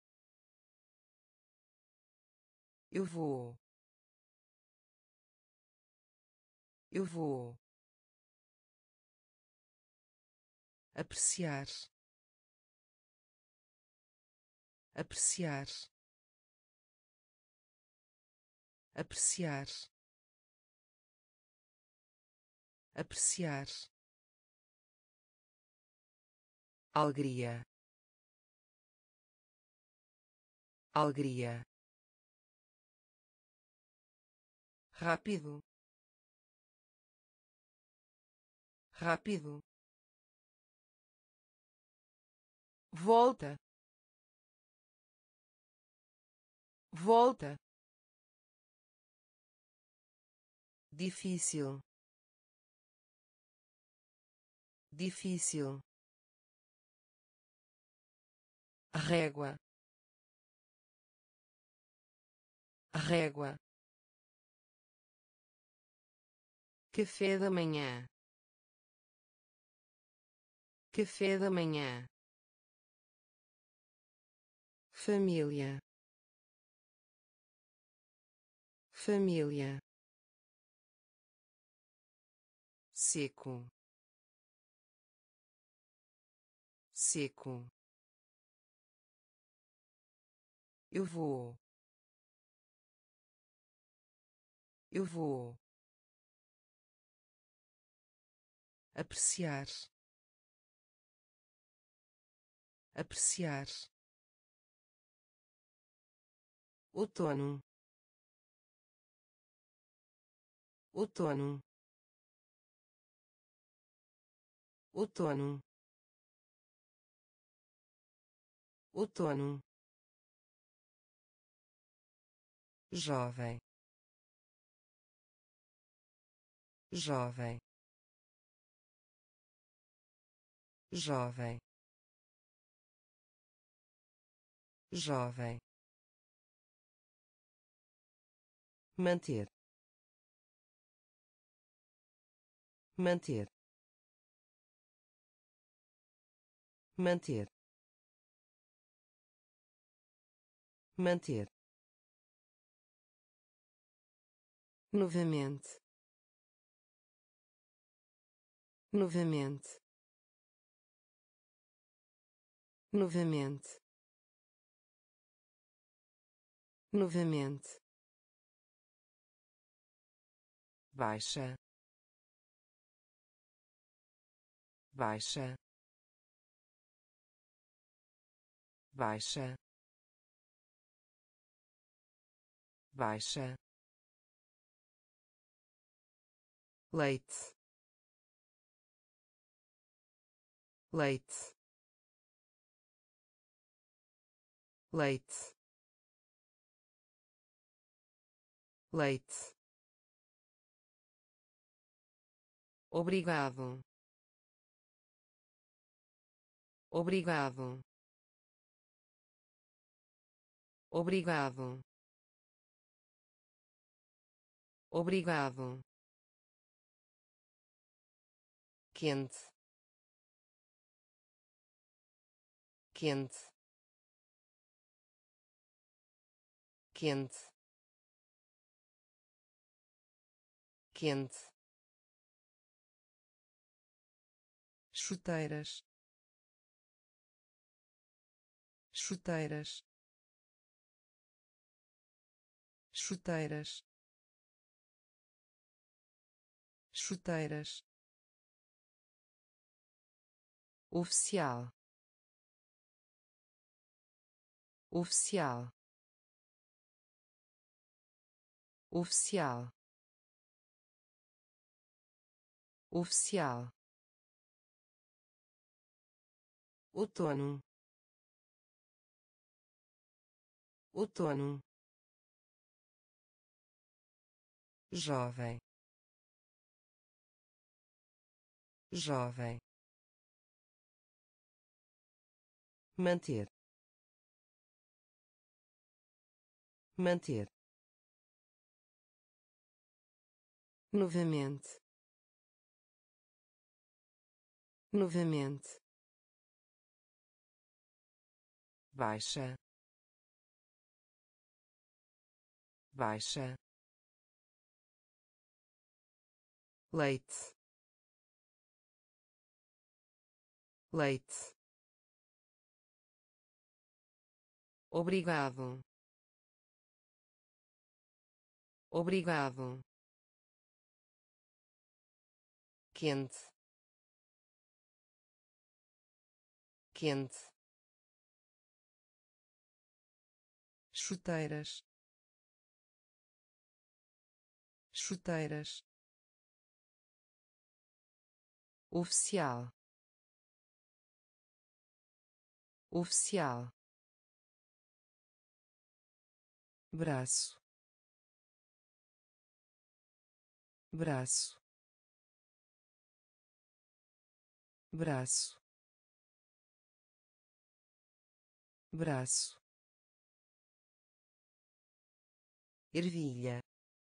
eu vou, eu vou, apreciar, apreciar, apreciar, apreciar, alegria, alegria, rápido, rápido, volta, volta, difícil, difícil, régua, régua, café da manhã, café da manhã, família, família, seco, seco, eu vou, eu vou, apreciar, apreciar, outono, outono, outono, outono, jovem, jovem, jovem, jovem, manter, manter, manter, manter, novamente, novamente, novamente, novamente, baixa, baixa, baixa, baixa, leite, leite, leite, leite, obrigado, obrigado, obrigado, obrigado, quente, quente, quente, quente, chuteiras, chuteiras, chuteiras, chuteiras, oficial, oficial, oficial, oficial, outono, outono, jovem, jovem, manter, manter, novamente, novamente, baixa, baixa, leite, leite, obrigado, obrigado, quente, quente, chuteiras, chuteiras, oficial, oficial, braço, braço, braço, braço, ervilha,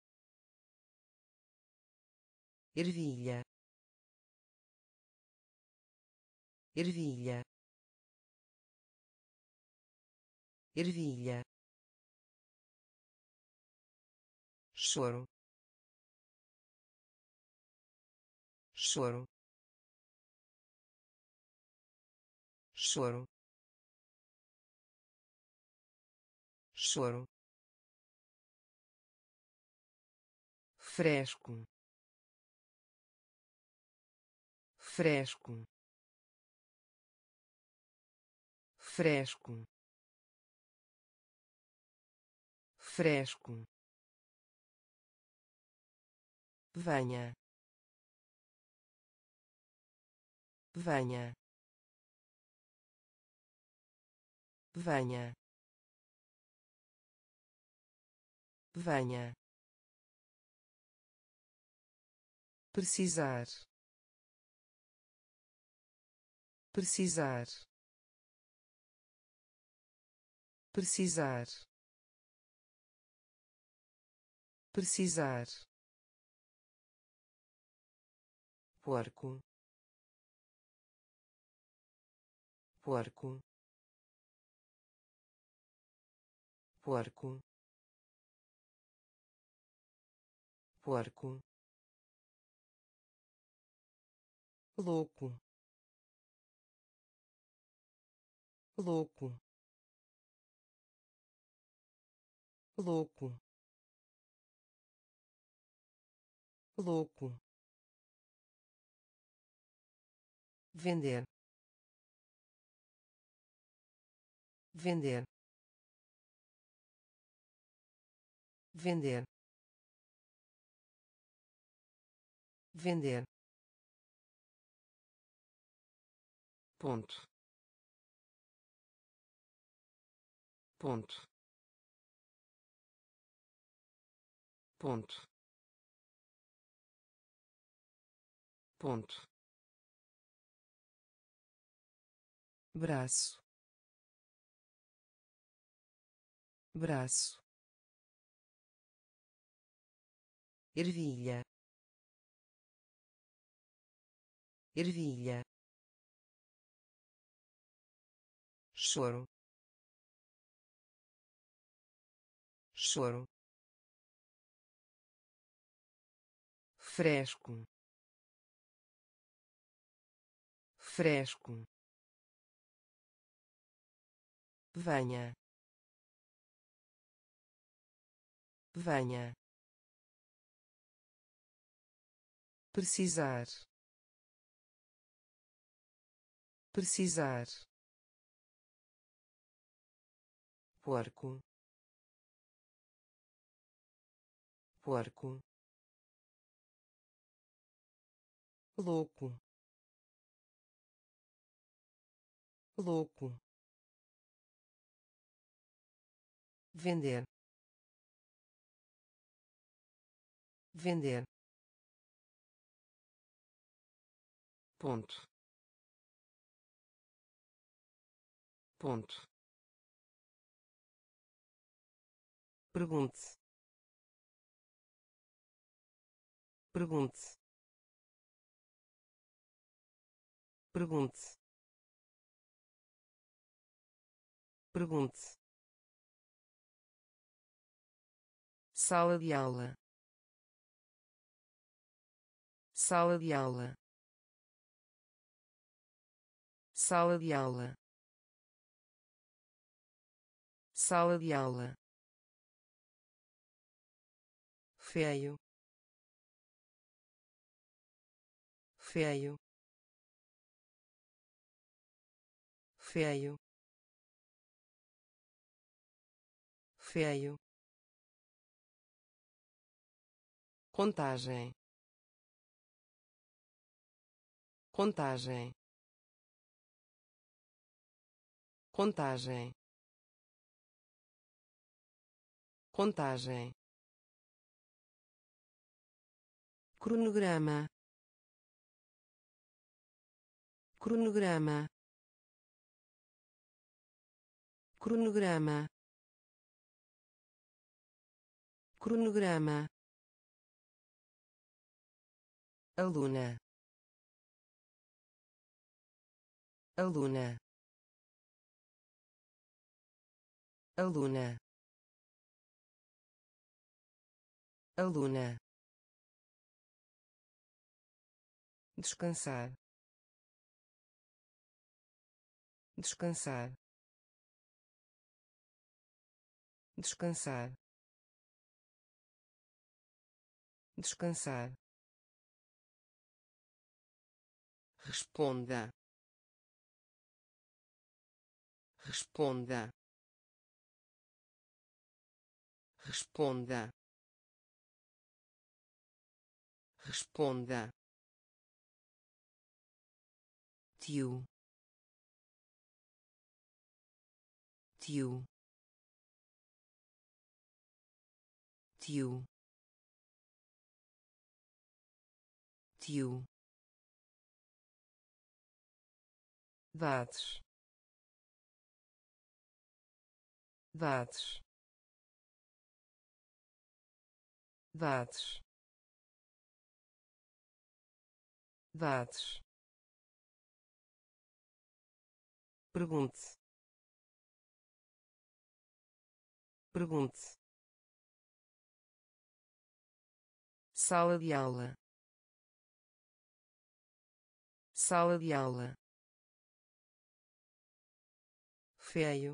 ervilha, ervilha, ervilha, choro, choro, choro, choro, fresco, fresco, fresco, fresco, venha, venha, venha, venha, precisar, precisar, precisar, precisar, porco, porco, porco, porco, louco, louco, louco, louco, vender, vender, vender, vender, ponto, ponto, ponto, ponto, braço, braço, ervilha, ervilha, choro, choro, fresco, fresco, venha, venha, precisar, precisar, porco, porco, louco, louco, vender, vender, ponto, ponto, pergunte, pergunte, pergunte, pergunte, sala de aula, sala de aula, sala de aula, sala de aula, feio, feio, feio, feio, contagem, contagem, contagem, contagem, cronograma, cronograma, cronograma, cronograma, aluna, aluna, aluna, aluna, descansar, descansar, descansar, descansar, responda, responda, Responda. Responda. Tio. Tio. Tio. Tio. Dados. Dados. Dados. Dados. Pergunte. Pergunte. Sala de aula. Sala de aula. Feio.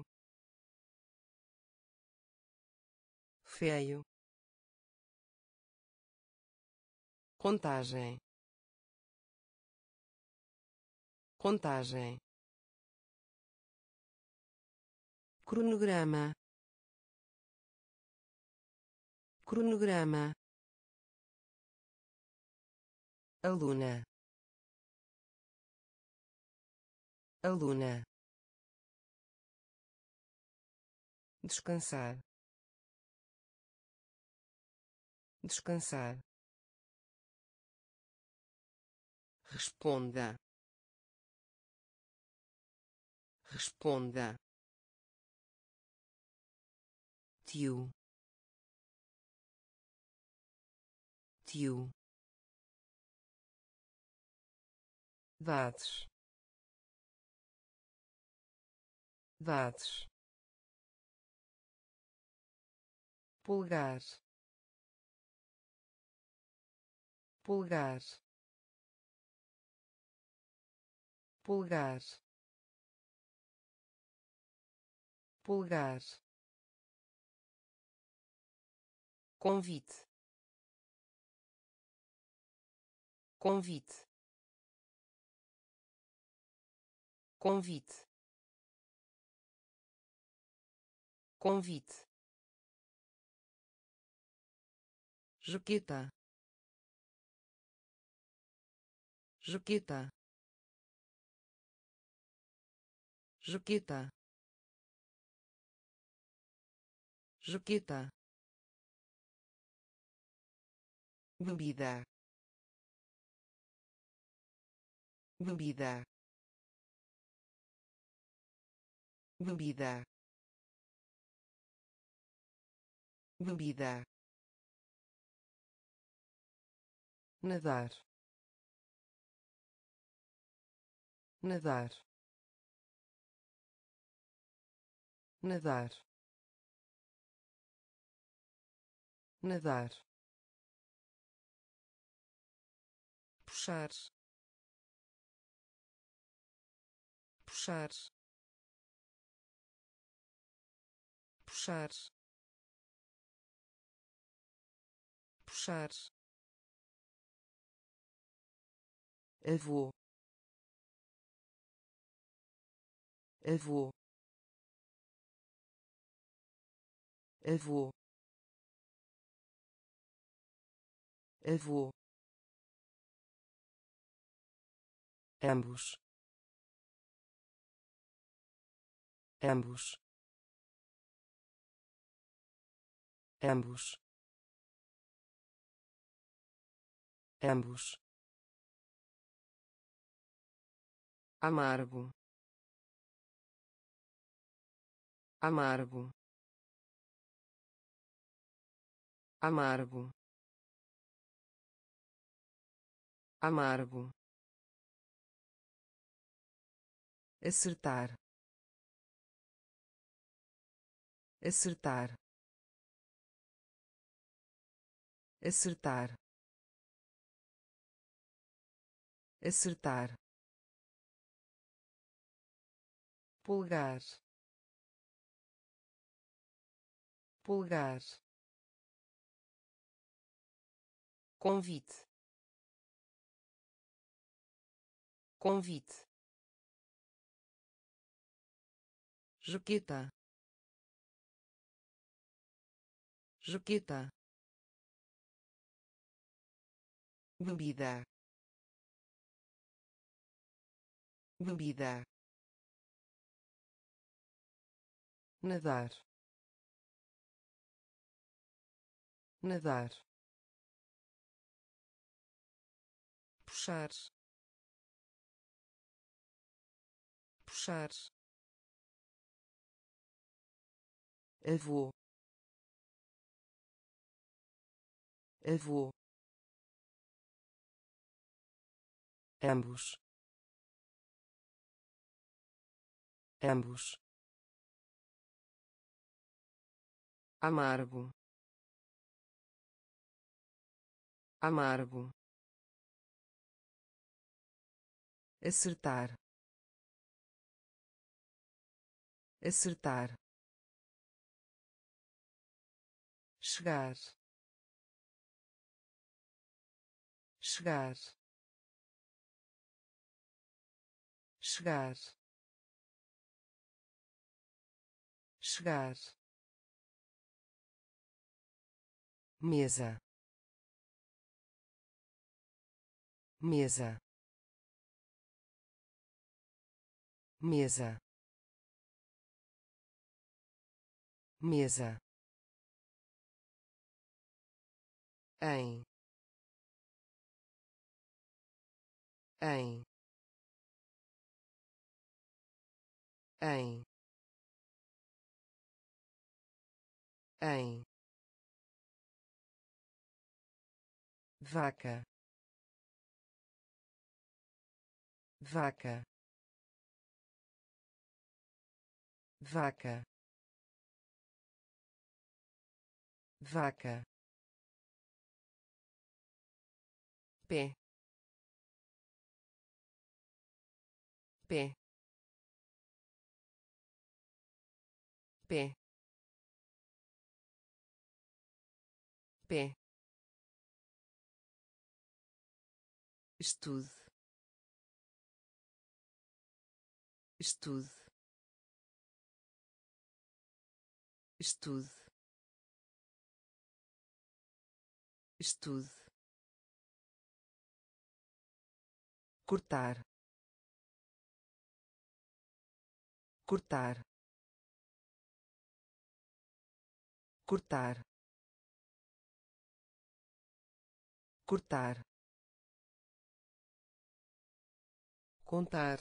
Feio. Contagem. Contagem. Cronograma. Cronograma. Aluna. Aluna. Descansar. Descansar. Responda. Responda. Tio. Tio. Dados. Dados. Pulgar. Pulgar. Pulgar. Pulgar. Convite. Convite. Convite. Convite. Jaqueta. Jaqueta. Jaqueta. Jaqueta. Bebida. Bebida. Bebida. Bebida. Nadar. Nadar. Nadar. Nadar. Puxar. Puxar. Puxar. Puxar. Avô. Avô. Avô. Avô. Ambos. Ambos. Ambos. Ambos. Amargo. Amargo. Amargo. Amargo. Acertar. Acertar. Acertar. Acertar. Pulgar. Pulgar. Convite. Convite. Jaqueta. Jaqueta. Bebida. Bebida. Nadar. Nadar. Puxar. Puxar. Avô. Avô. Ambos. Ambos. Amargo. Amargo. Acertar. Acertar. Chegar. Chegar. Chegar. Chegar. Mesa. Mesa. Mesa. Mesa. Em. Em. Em. Em. Vaca. Vaca. Vaca. Vaca. Pé. Pé. Pé. Pé. Estude. Estude. Estude. Estude. Cortar. Cortar. Cortar. Cortar. Contar.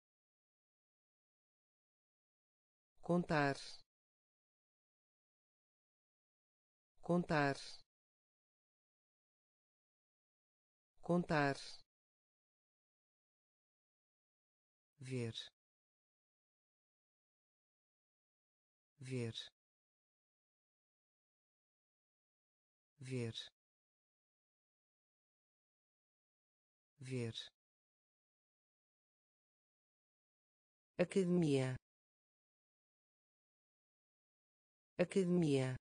Contar. Contar. Contar. Ver. Ver. Ver. Ver. Academia. Academia.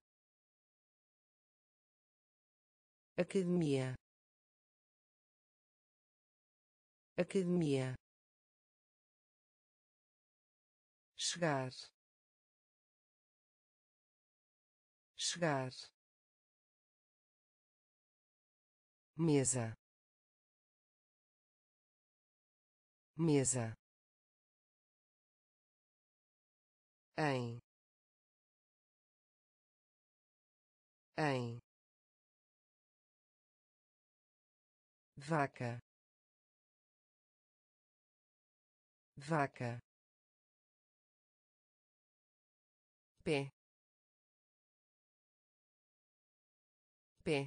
Academia. Academia. Chegar. Chegar. Mesa. Mesa. Em. Em. Vaca. Vaca. Pé. Pé.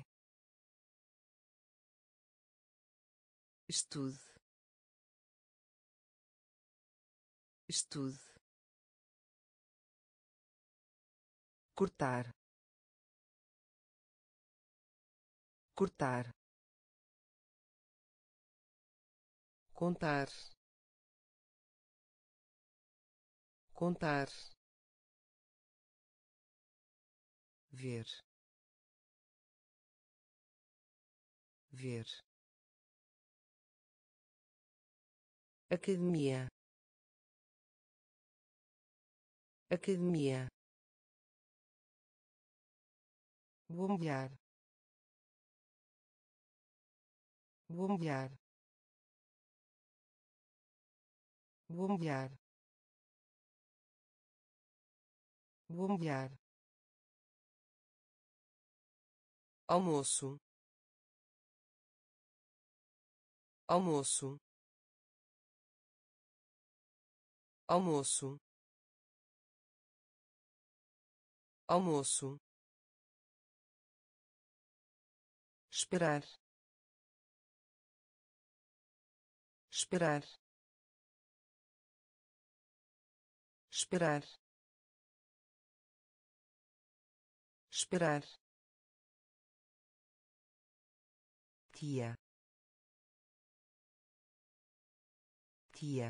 Estude. Estude. Cortar. Cortar. Contar. Contar. Ver. Ver. Academia. Academia. bombear, bombear, bombear, bombear, almoço, almoço, almoço, almoço, esperar, esperar, esperar, esperar, tia, tia,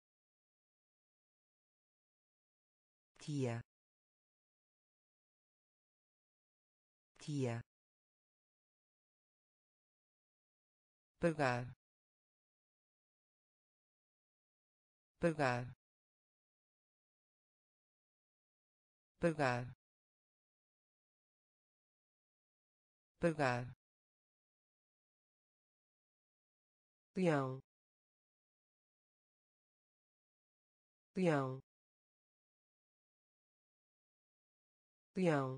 tia, tia, pagar, pagar, pagar, pagar, leão, leão, leão,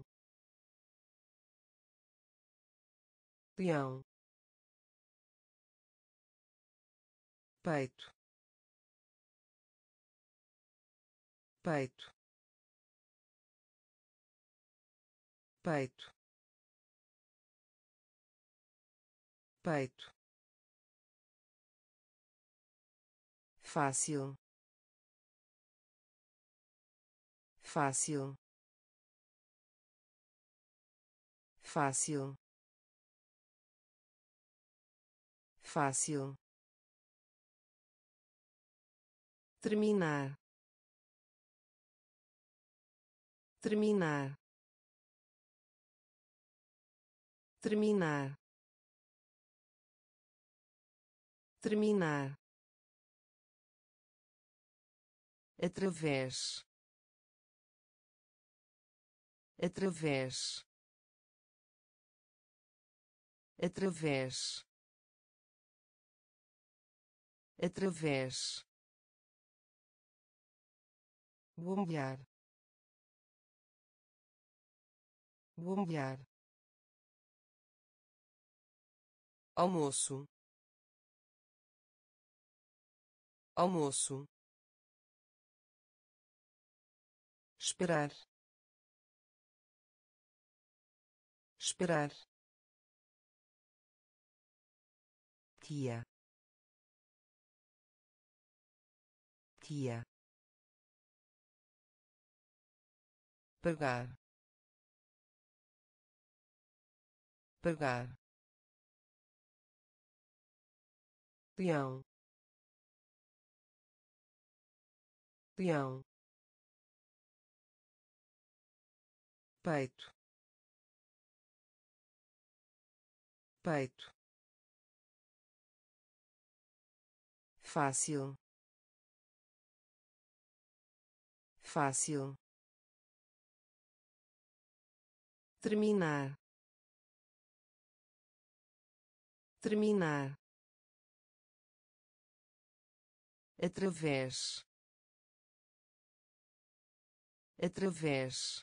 leão, peito, peito, peito, peito, fácil, fácil, fácil, fácil, terminar, terminar, terminar, terminar, através, através, através, através, bombear, bombear, almoço, almoço, esperar, esperar, tia, tia, pagar, pagar, leão, leão, peito, peito, fácil, fácil, terminar, terminar, através, através,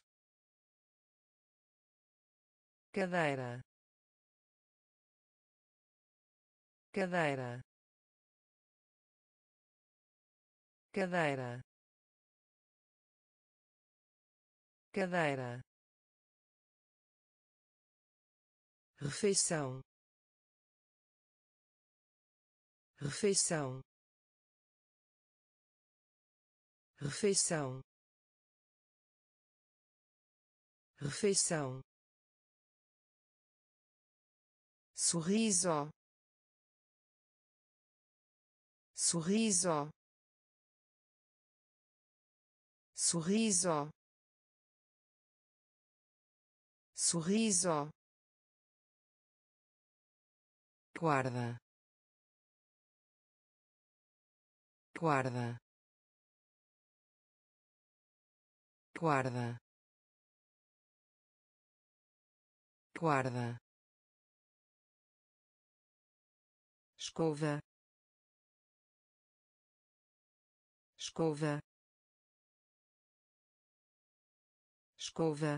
cadeira, cadeira, cadeira, cadeira, refeição, refeição, refeição, refeição, sorriso, sorriso, sorriso, sorriso, guarda, guarda, guarda, guarda, escova, escova, escova,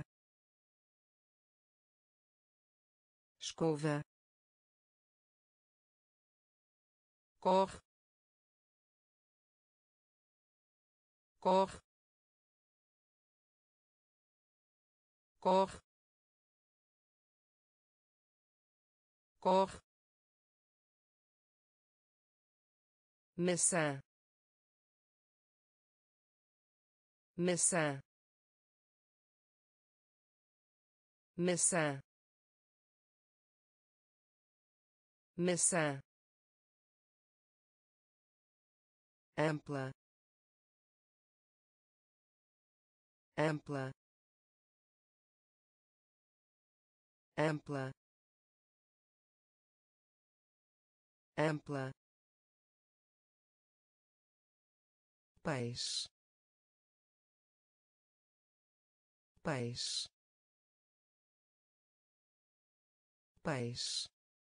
escova, corre, corre, corre, corre, maçã, maçã, maçã, maçã, ampla, ampla, ampla, ampla, peixe, peixe, peixe,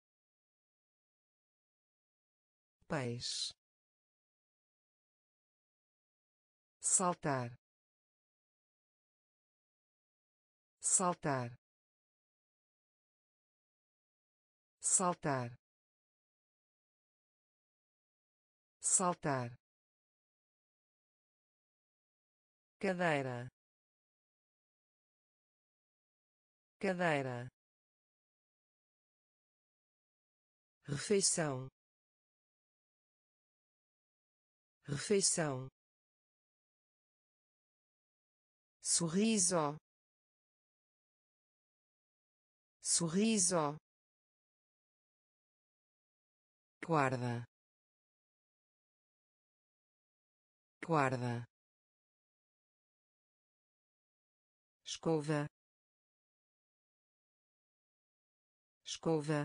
peixe, saltar, saltar, saltar, saltar, cadeira, cadeira, refeição, refeição, sorriso, sorriso, guarda, guarda, escova, escova,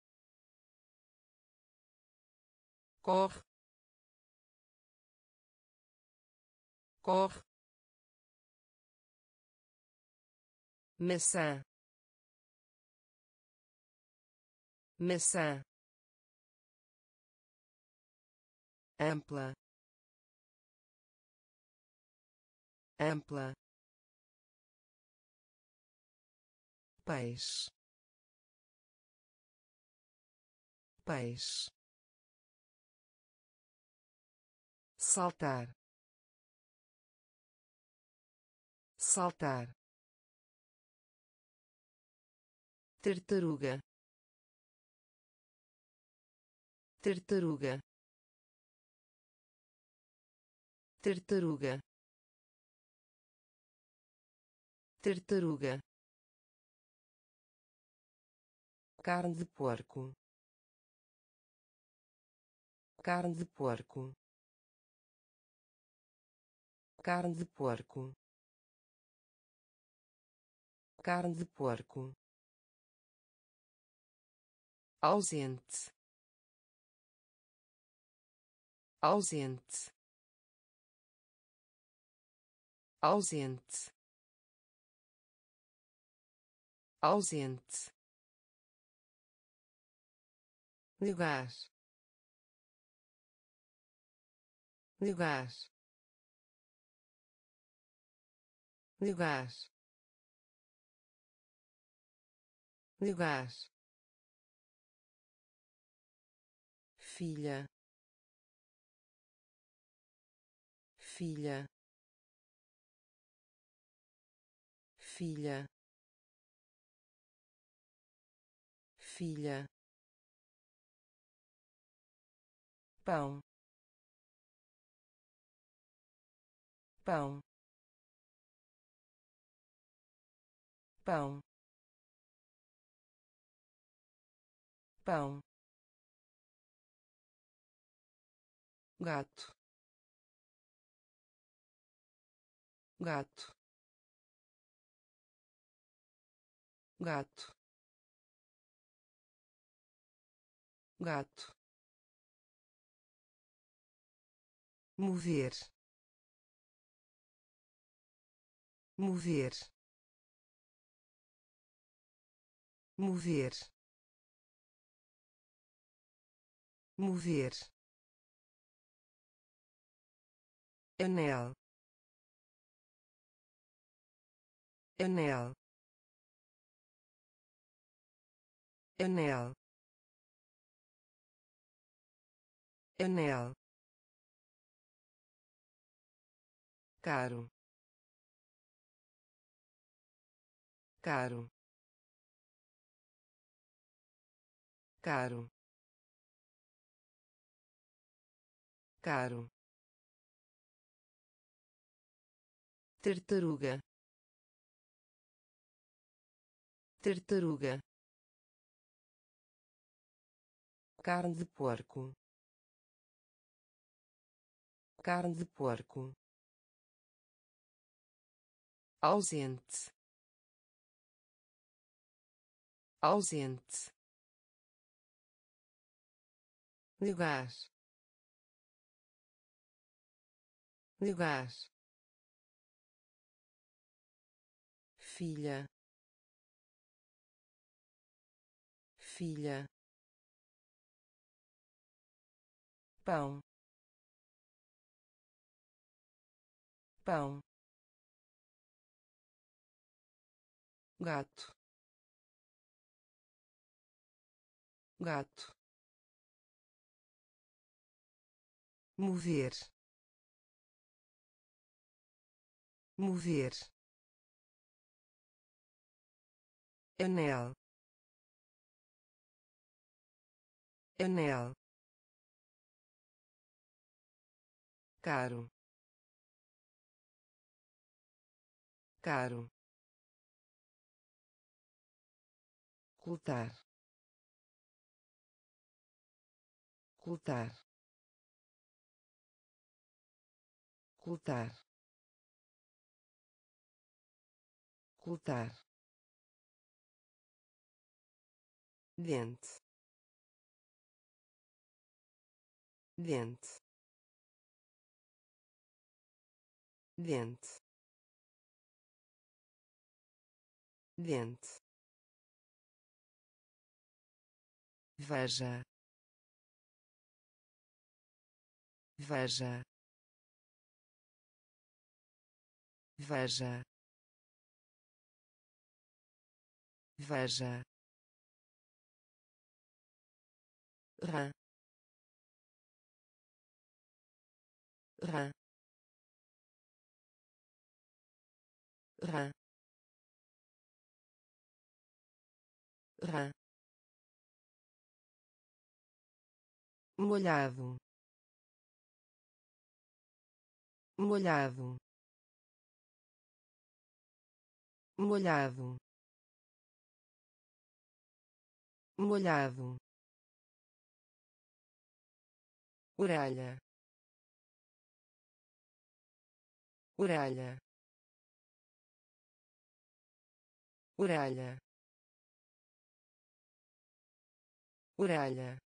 corre, corre, maçã, maçã, ampla, ampla, peixe, peixe, saltar, saltar, tartaruga, tartaruga, tartaruga, tartaruga, carne de porco, carne de porco, carne de porco, carne de porco, ausente, ausente, ausente, ausente, lugar, lugar, lugar, lugar, filha, filha, filha, filha, pão, pão, pão, pão, gato, gato, gato, gato, mover, mover, mover, mover, anel, anel, anel, anel, caro, caro, caro, caro, tartaruga, tartaruga, carne de porco, carne de porco, ausente, ausente, lugar, lugar, filha, filha, pão, pão, gato, gato, mover, mover, anel, anel, caro, caro, ocultar, ocultar, ocultar, ocultar, dente, dente, dente, dente, veja, veja, veja, veja, rã, rã, rã, rã, molhado, molhado, molhado, molhado, orelha, orelha, orelha, orelha,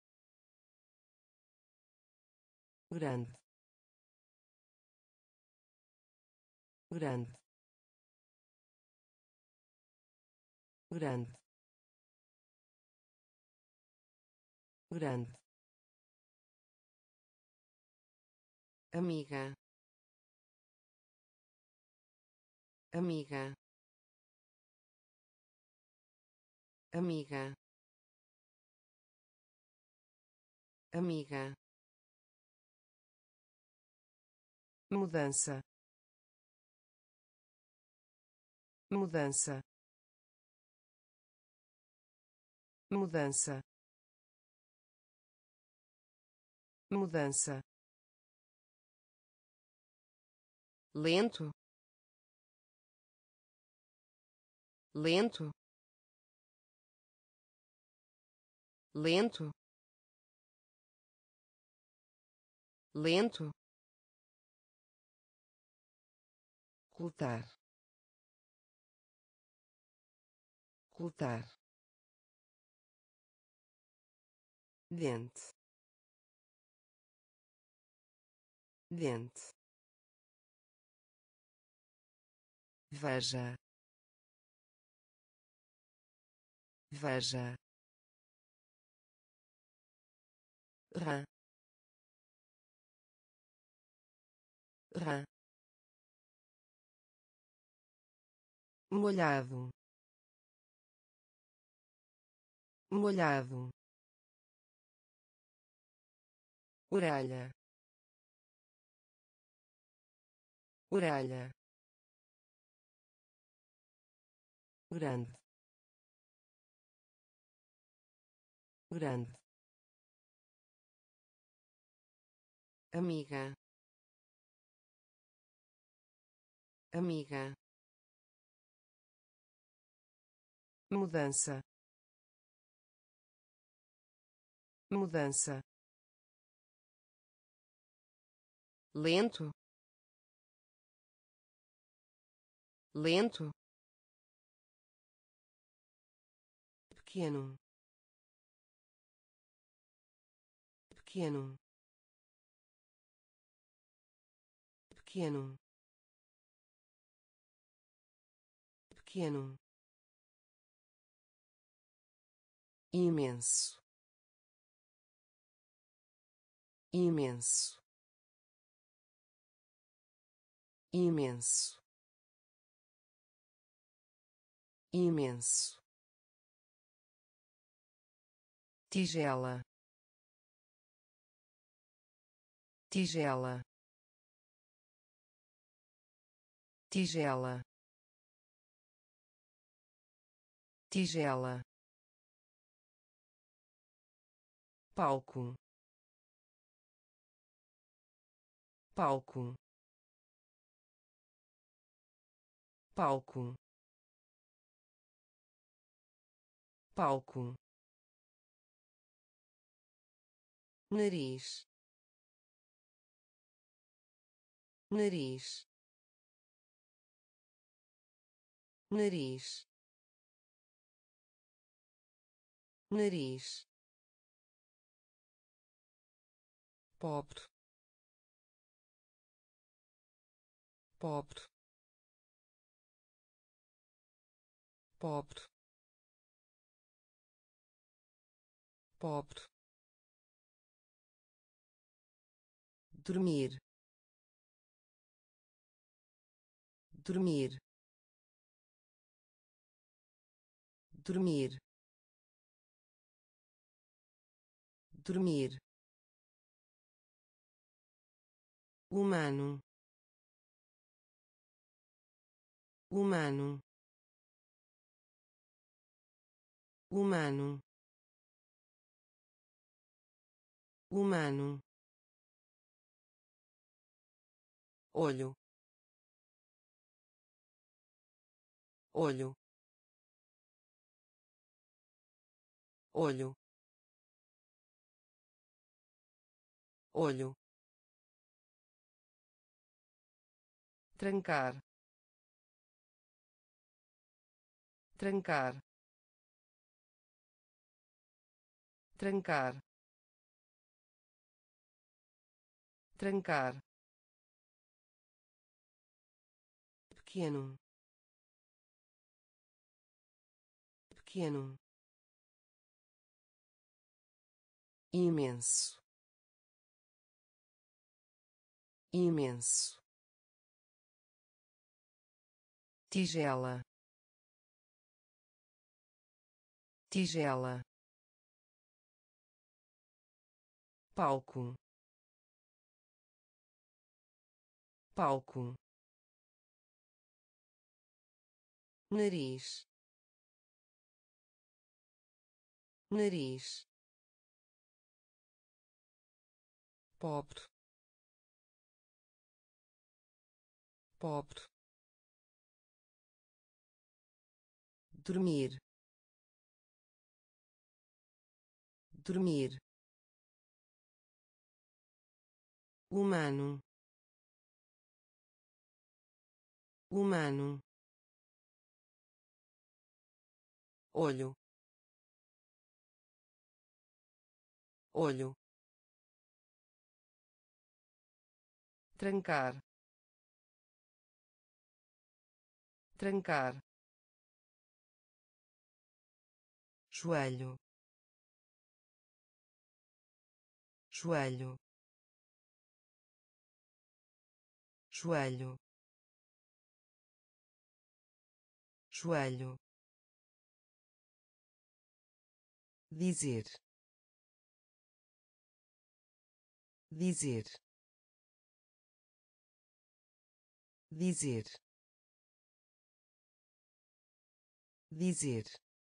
grande, grande, grande, grande, amiga, amiga, amiga, amiga, mudança, mudança, mudança, mudança, lento, lento, lento, lento, ocultar, ocultar, dente, dente, veja, Veja. Rã. Rã. Molhado. Molhado. Orelha. Orelha. Grande. Grande. Amiga. Amiga. Mudança. Mudança. Lento. Lento. Pequeno. Pequeno. Pequeno. Pequeno. Imenso. Imenso. Imenso. Imenso. Tigela. Tigela. Tigela. Tigela. Palco. Palco. Palco. Palco. Nariz. Nariz. Nariz. Nariz. Pobre. Pobre. Pobre. Pobre. Dormir. Dormir. Dormir. Dormir. Humano. Humano. Humano. Humano. Olho. Olho. Olho. Olho. Trancar. Trancar. Trancar. Trancar. Pequeno. Pequeno. Imenso. Imenso. Tigela. Tigela. Palco. Palco. Nariz. Nariz. Pobre. Pobre. Dormir. Dormir. Humano. Humano. Olho. Olho. Trancar. Trancar. joelho, joelho, joelho, joelho, dizer, dizer, dizer, dizer,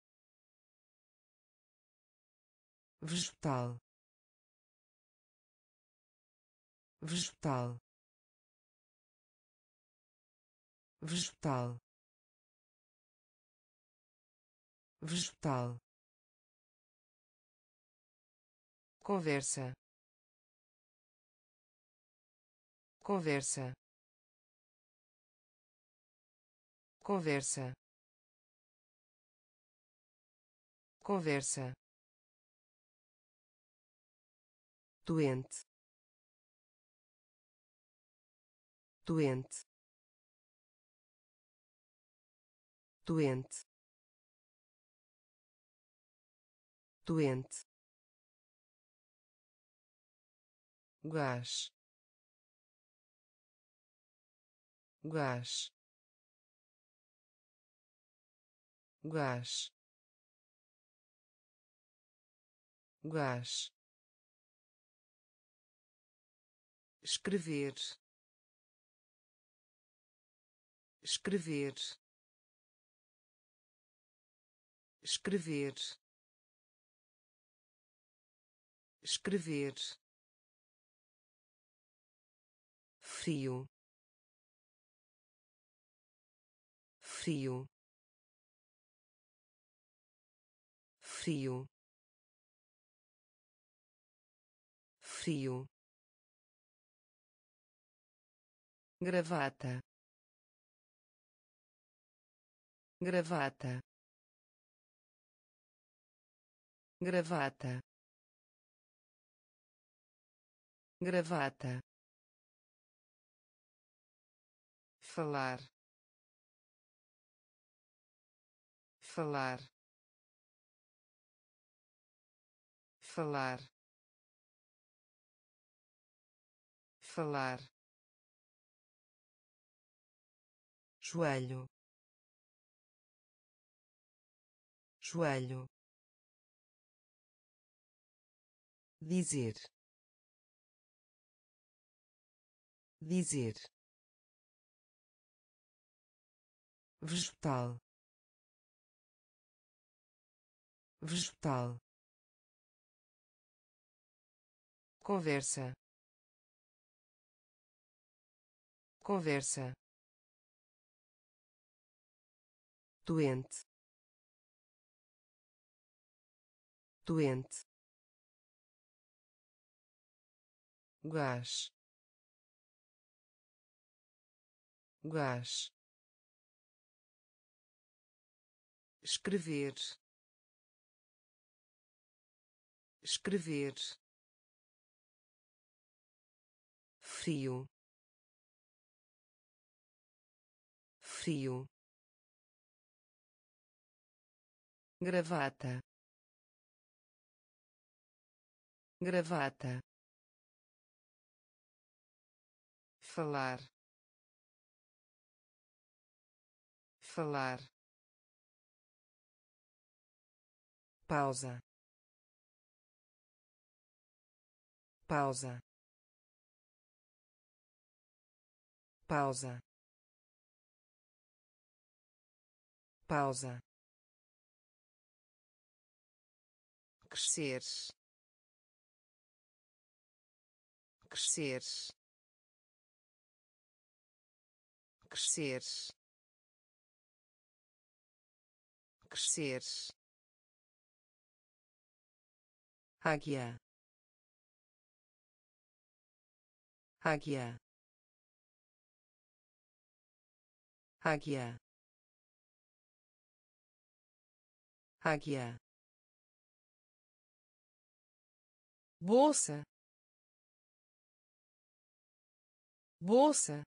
vegetal, vegetal, vegetal, vegetal, conversa, conversa, conversa, conversa, doente, doente, doente, doente, gás, gás, gás, gás, escrever, escrever, escrever, escrever, frio, frio, frio, frio, gravata, gravata, gravata, gravata, falar, falar, falar, falar, joelho, joelho, dizer, dizer, vegetal, vegetal, conversa, conversa, doente, doente, gás, gás, escrever, escrever, frio, frio, gravata, gravata, falar, falar, pausa, pausa, pausa, pausa, crescer, crescer, crescer, crescer, águia, águia, águia, águia, bolsa, bolsa,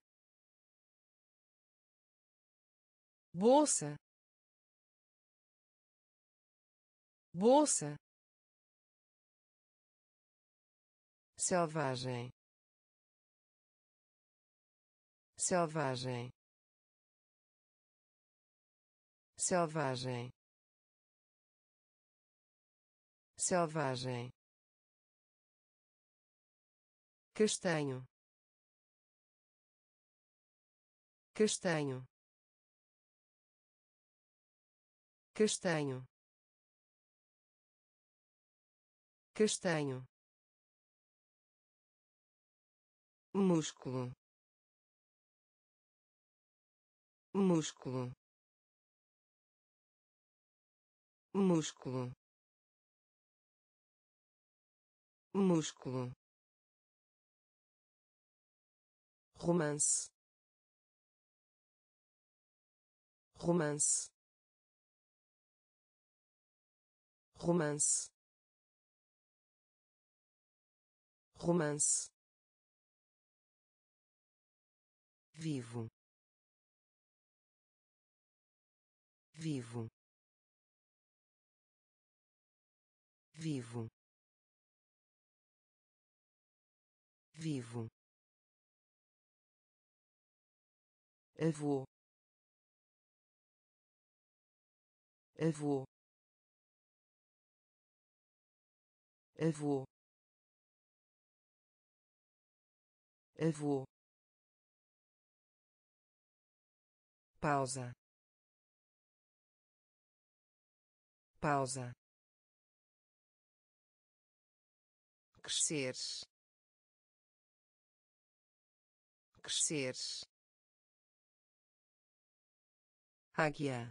bolsa, bolsa, selvagem, selvagem, selvagem, selvagem, castanho, castanho, castanho, castanho, músculo, músculo, músculo, músculo, romance, romance, romance, romance, vivo, vivo, vivo, vivo, avô, avô, avô, avô, pausa, pausa, crescer, crescer, águia,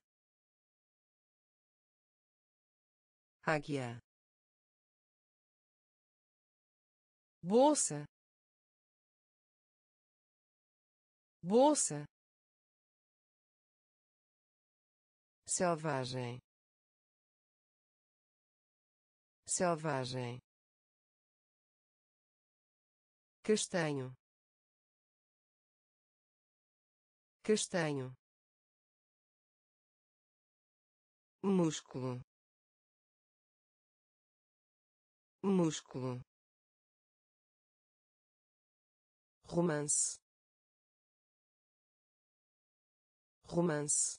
águia, bolsa, bolsa, selvagem, selvagem, castanho, castanho, músculo, músculo, romance, romance,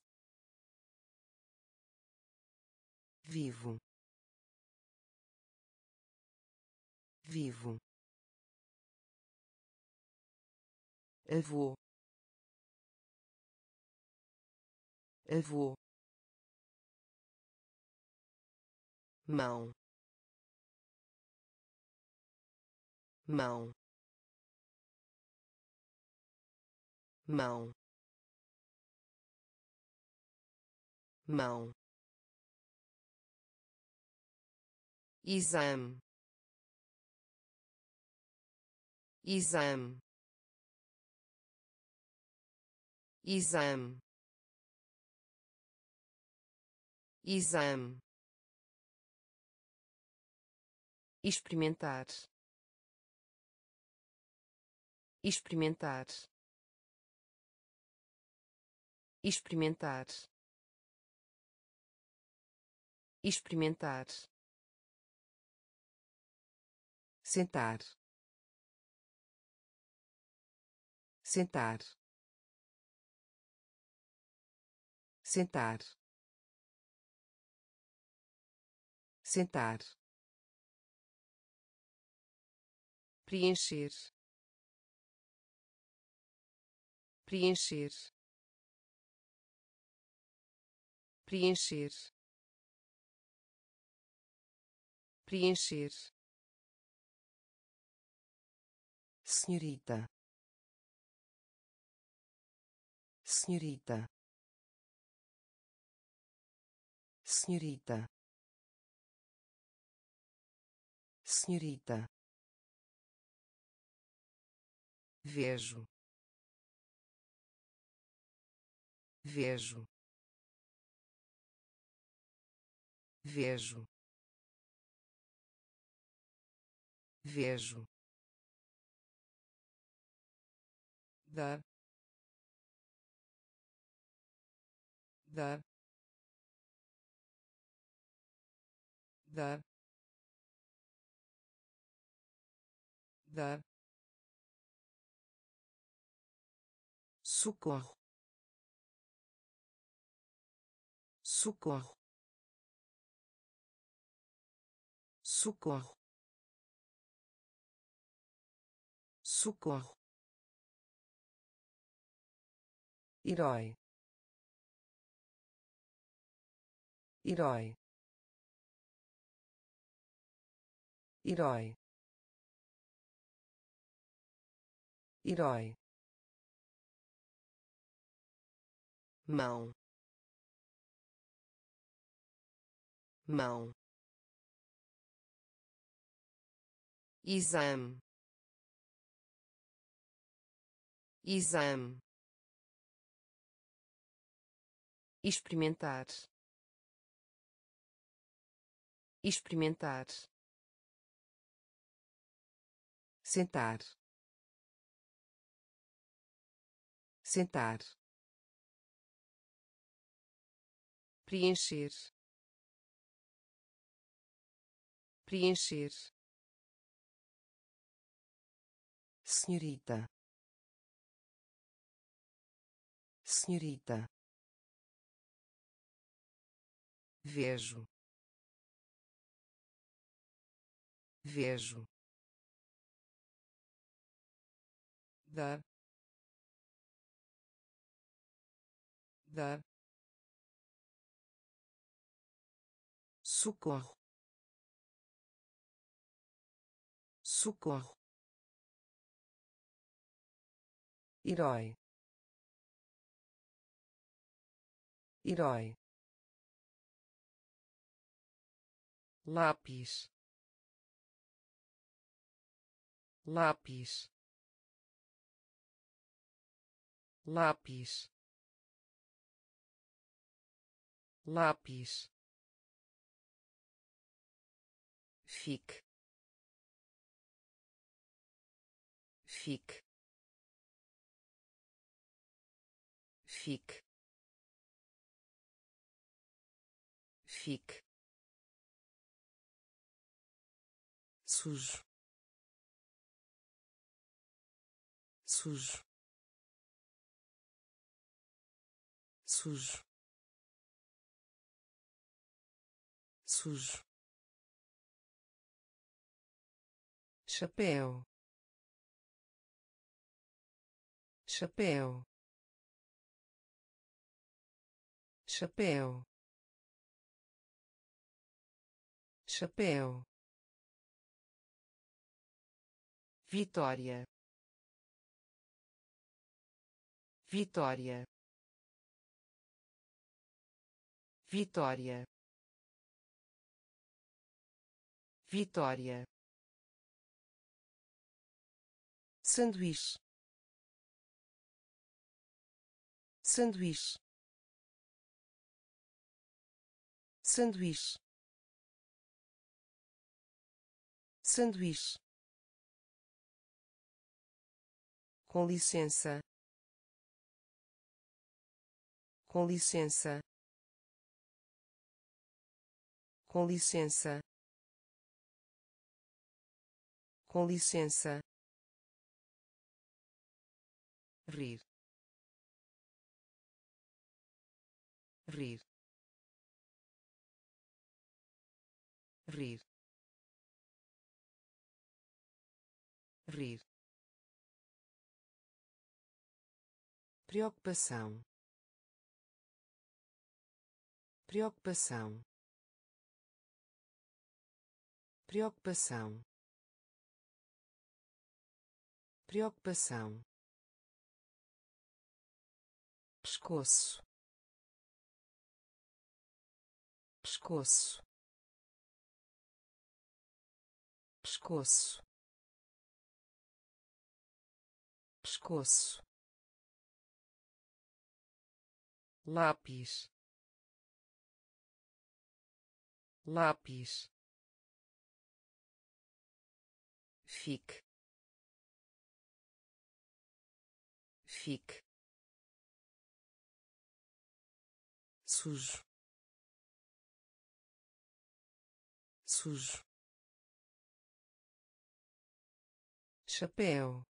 vivo, vivo, avô, avô, mão, mão, mão, mão, exame, exame, exame, exame, experimentar, experimentar, experimentar, experimentar, sentar, sentar, sentar, sentar, preencher, preencher, preencher, preencher, senhorita, senhorita, senhorita, senhorita, vejo, vejo, vejo, vejo, dar, dar, dar, dar, socorro, socorro, socorro, socorro, herói, herói, herói, herói, mão, mão, exame, exame, experimentar, experimentar, sentar, sentar, preencher, preencher, senhorita, senhorita, vejo, vejo, dar, dar, socorro, socorro, herói, herói, lápis, lápis, lápis, lápis, fique, fique, fique, fique, sujo, sujo, sujo, sujo, chapéu, chapéu, chapéu, chapéu, vitória, vitória, vitória, vitória, sanduíche, sanduíche, sanduíche, sanduíche, com licença, com licença, com licença, com licença, rir, rir, rir, rir, preocupação, preocupação, preocupação, preocupação, pescoço, pescoço, pescoço, pescoço, lápis, lápis, fique, fique, sujo, sujo, chapéu,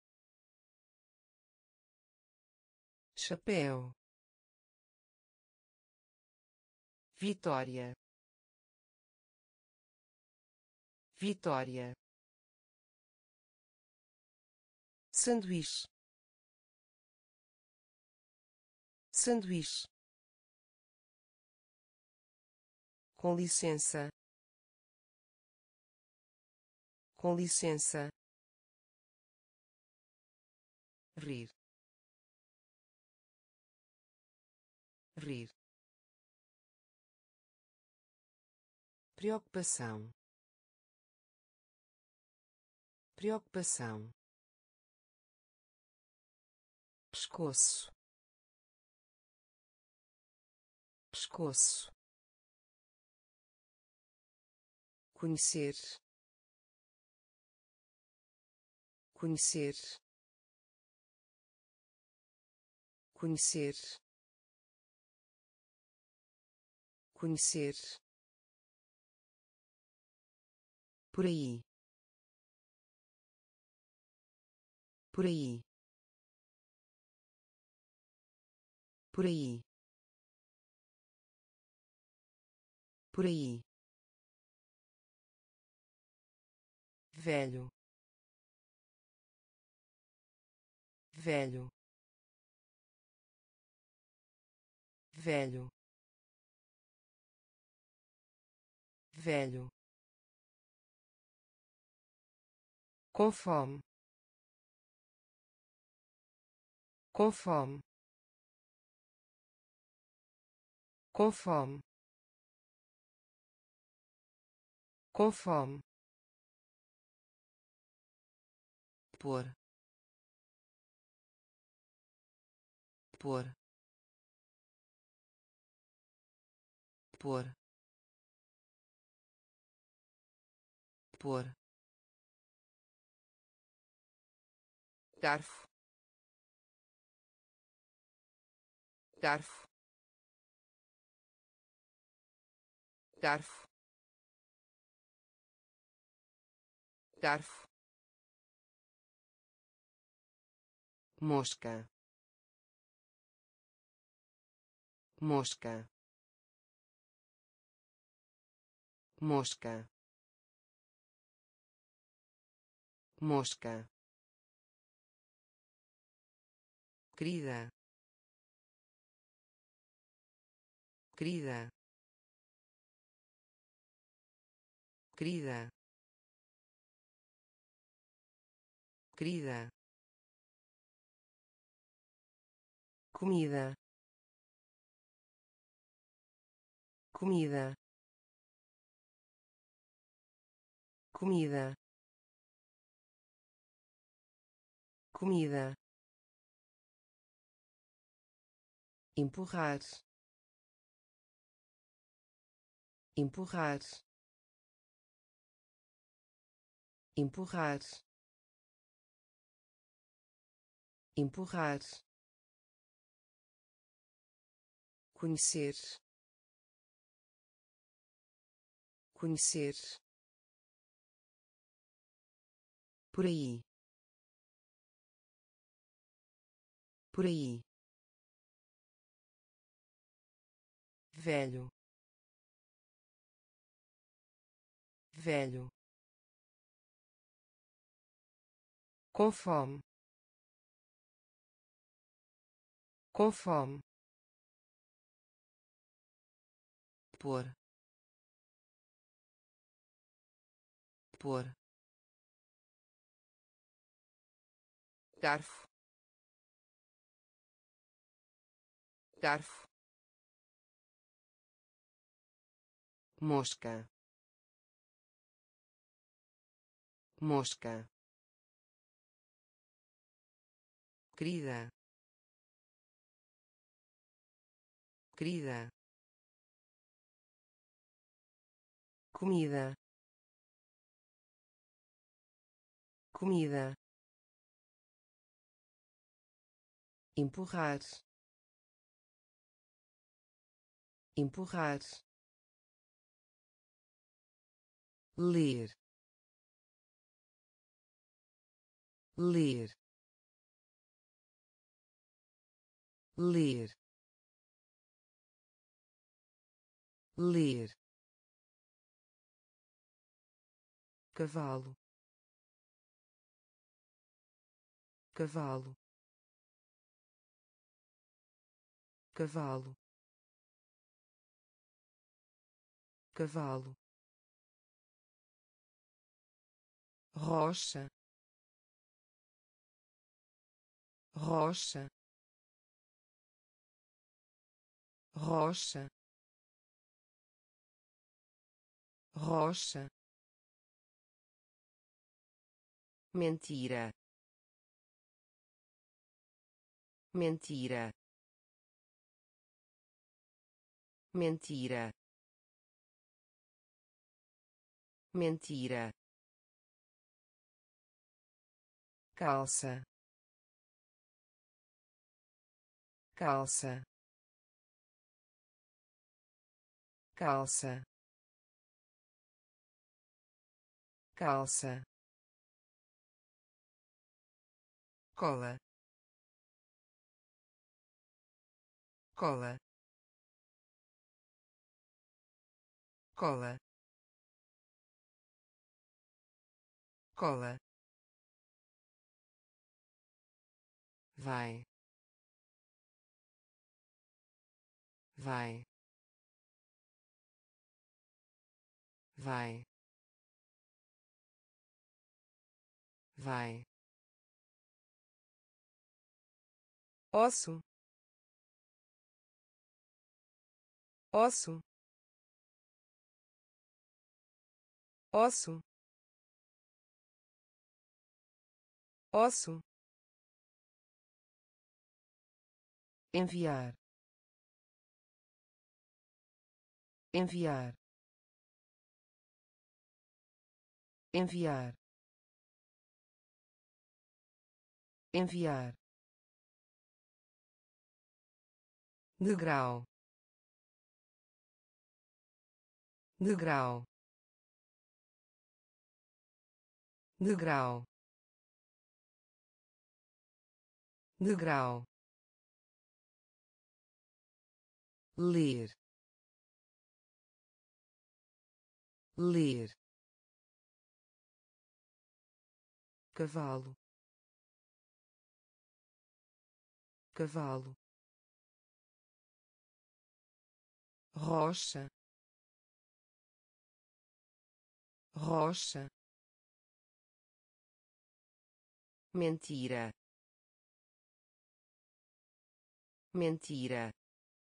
chapéu, vitória, vitória, sanduíche, sanduíche, com licença, com licença, rir, rir, preocupação, preocupação, pescoço, pescoço, conhecer, conhecer, conhecer, conhecer, por aí, por aí, por aí, por aí, velho, velho, velho, velho, com fome, com fome, com fome, com fome, por, por, por, por, garfo, garfo, garfo, garfo, mosca, mosca, mosca, mosca, querida, querida, querida, querida, comida, comida, comida, comida, empurrar, empurrar, empurrar, empurrar, conhecer, conhecer, por aí, por aí, velho, velho, com fome, com fome, por, por, garfo, garfo, mosca, mosca, querida, querida, comida, comida, empurrar, empurrar, ler, ler, ler, ler, cavalo, cavalo, cavalo, cavalo, rocha, rocha, rocha, rocha, mentira, mentira, mentira, mentira, calça, calça, calça, calça, cola, cola, cola, cola, vai, vai, vai, vai, osso, osso, osso, osso, enviar, enviar, enviar, enviar, degrau, degrau, degrau, degrau, ler, ler, cavalo, cavalo, rocha, rocha, mentira, mentira,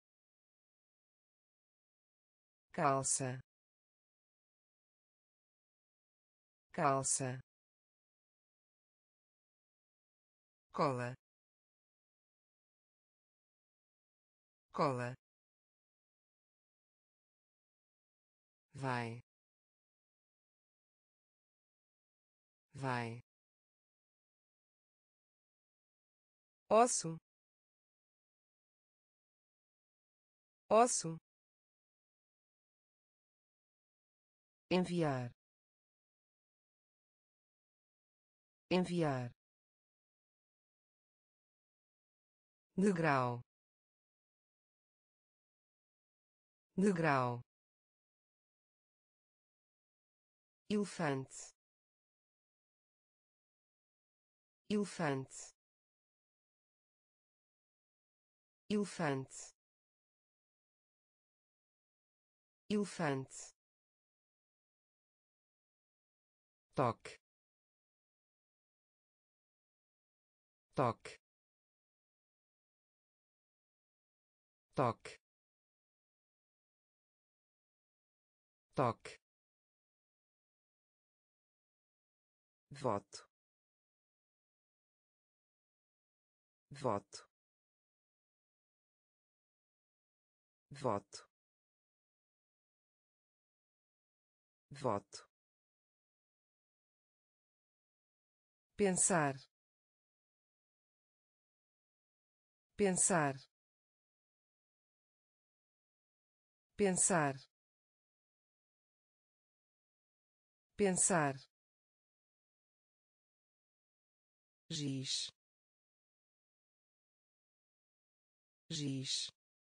calça, calça, cola, cola, vai, vai, osso, osso, enviar, enviar, degrau, degrau, elefante, elefante, elefante, elefante, toque, toque, toque, toque, voto, voto, voto, voto, pensar, pensar, pensar, pensar, giz, giz,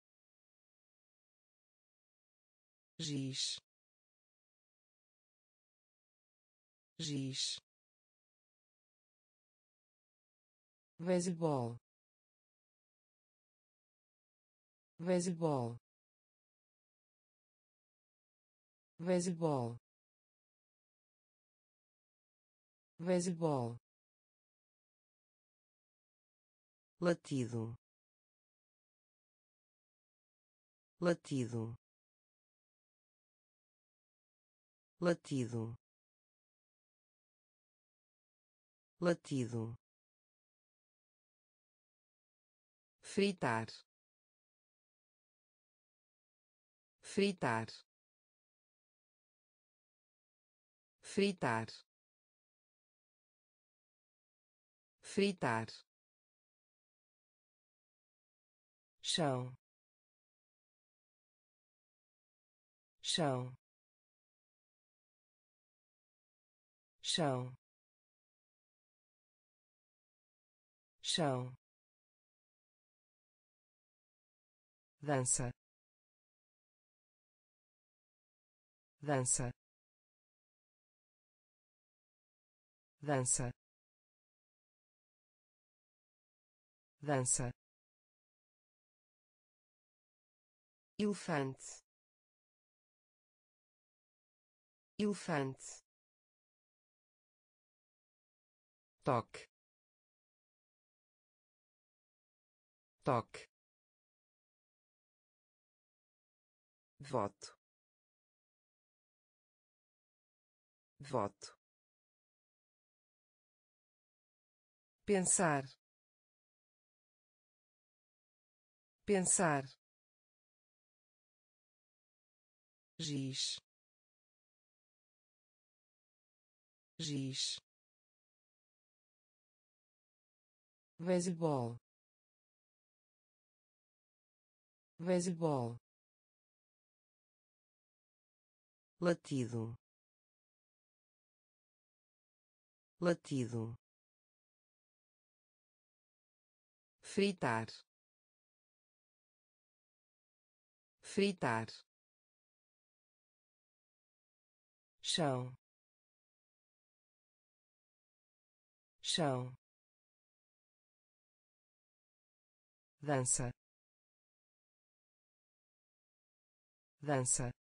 giz, giz, beisebol, beisebol, beisebol, beisebol, latido, latido, latido, latido, fritar, fritar, fritar, fritar, chão, chão, chão, chão, dança, dança, dança, dança, elefante, elefante, toque, toque, voto, voto, pensar, pensar, giz, giz, beisebol, beisebol, latido, latido, fritar, fritar, chão, chão, dança, dança,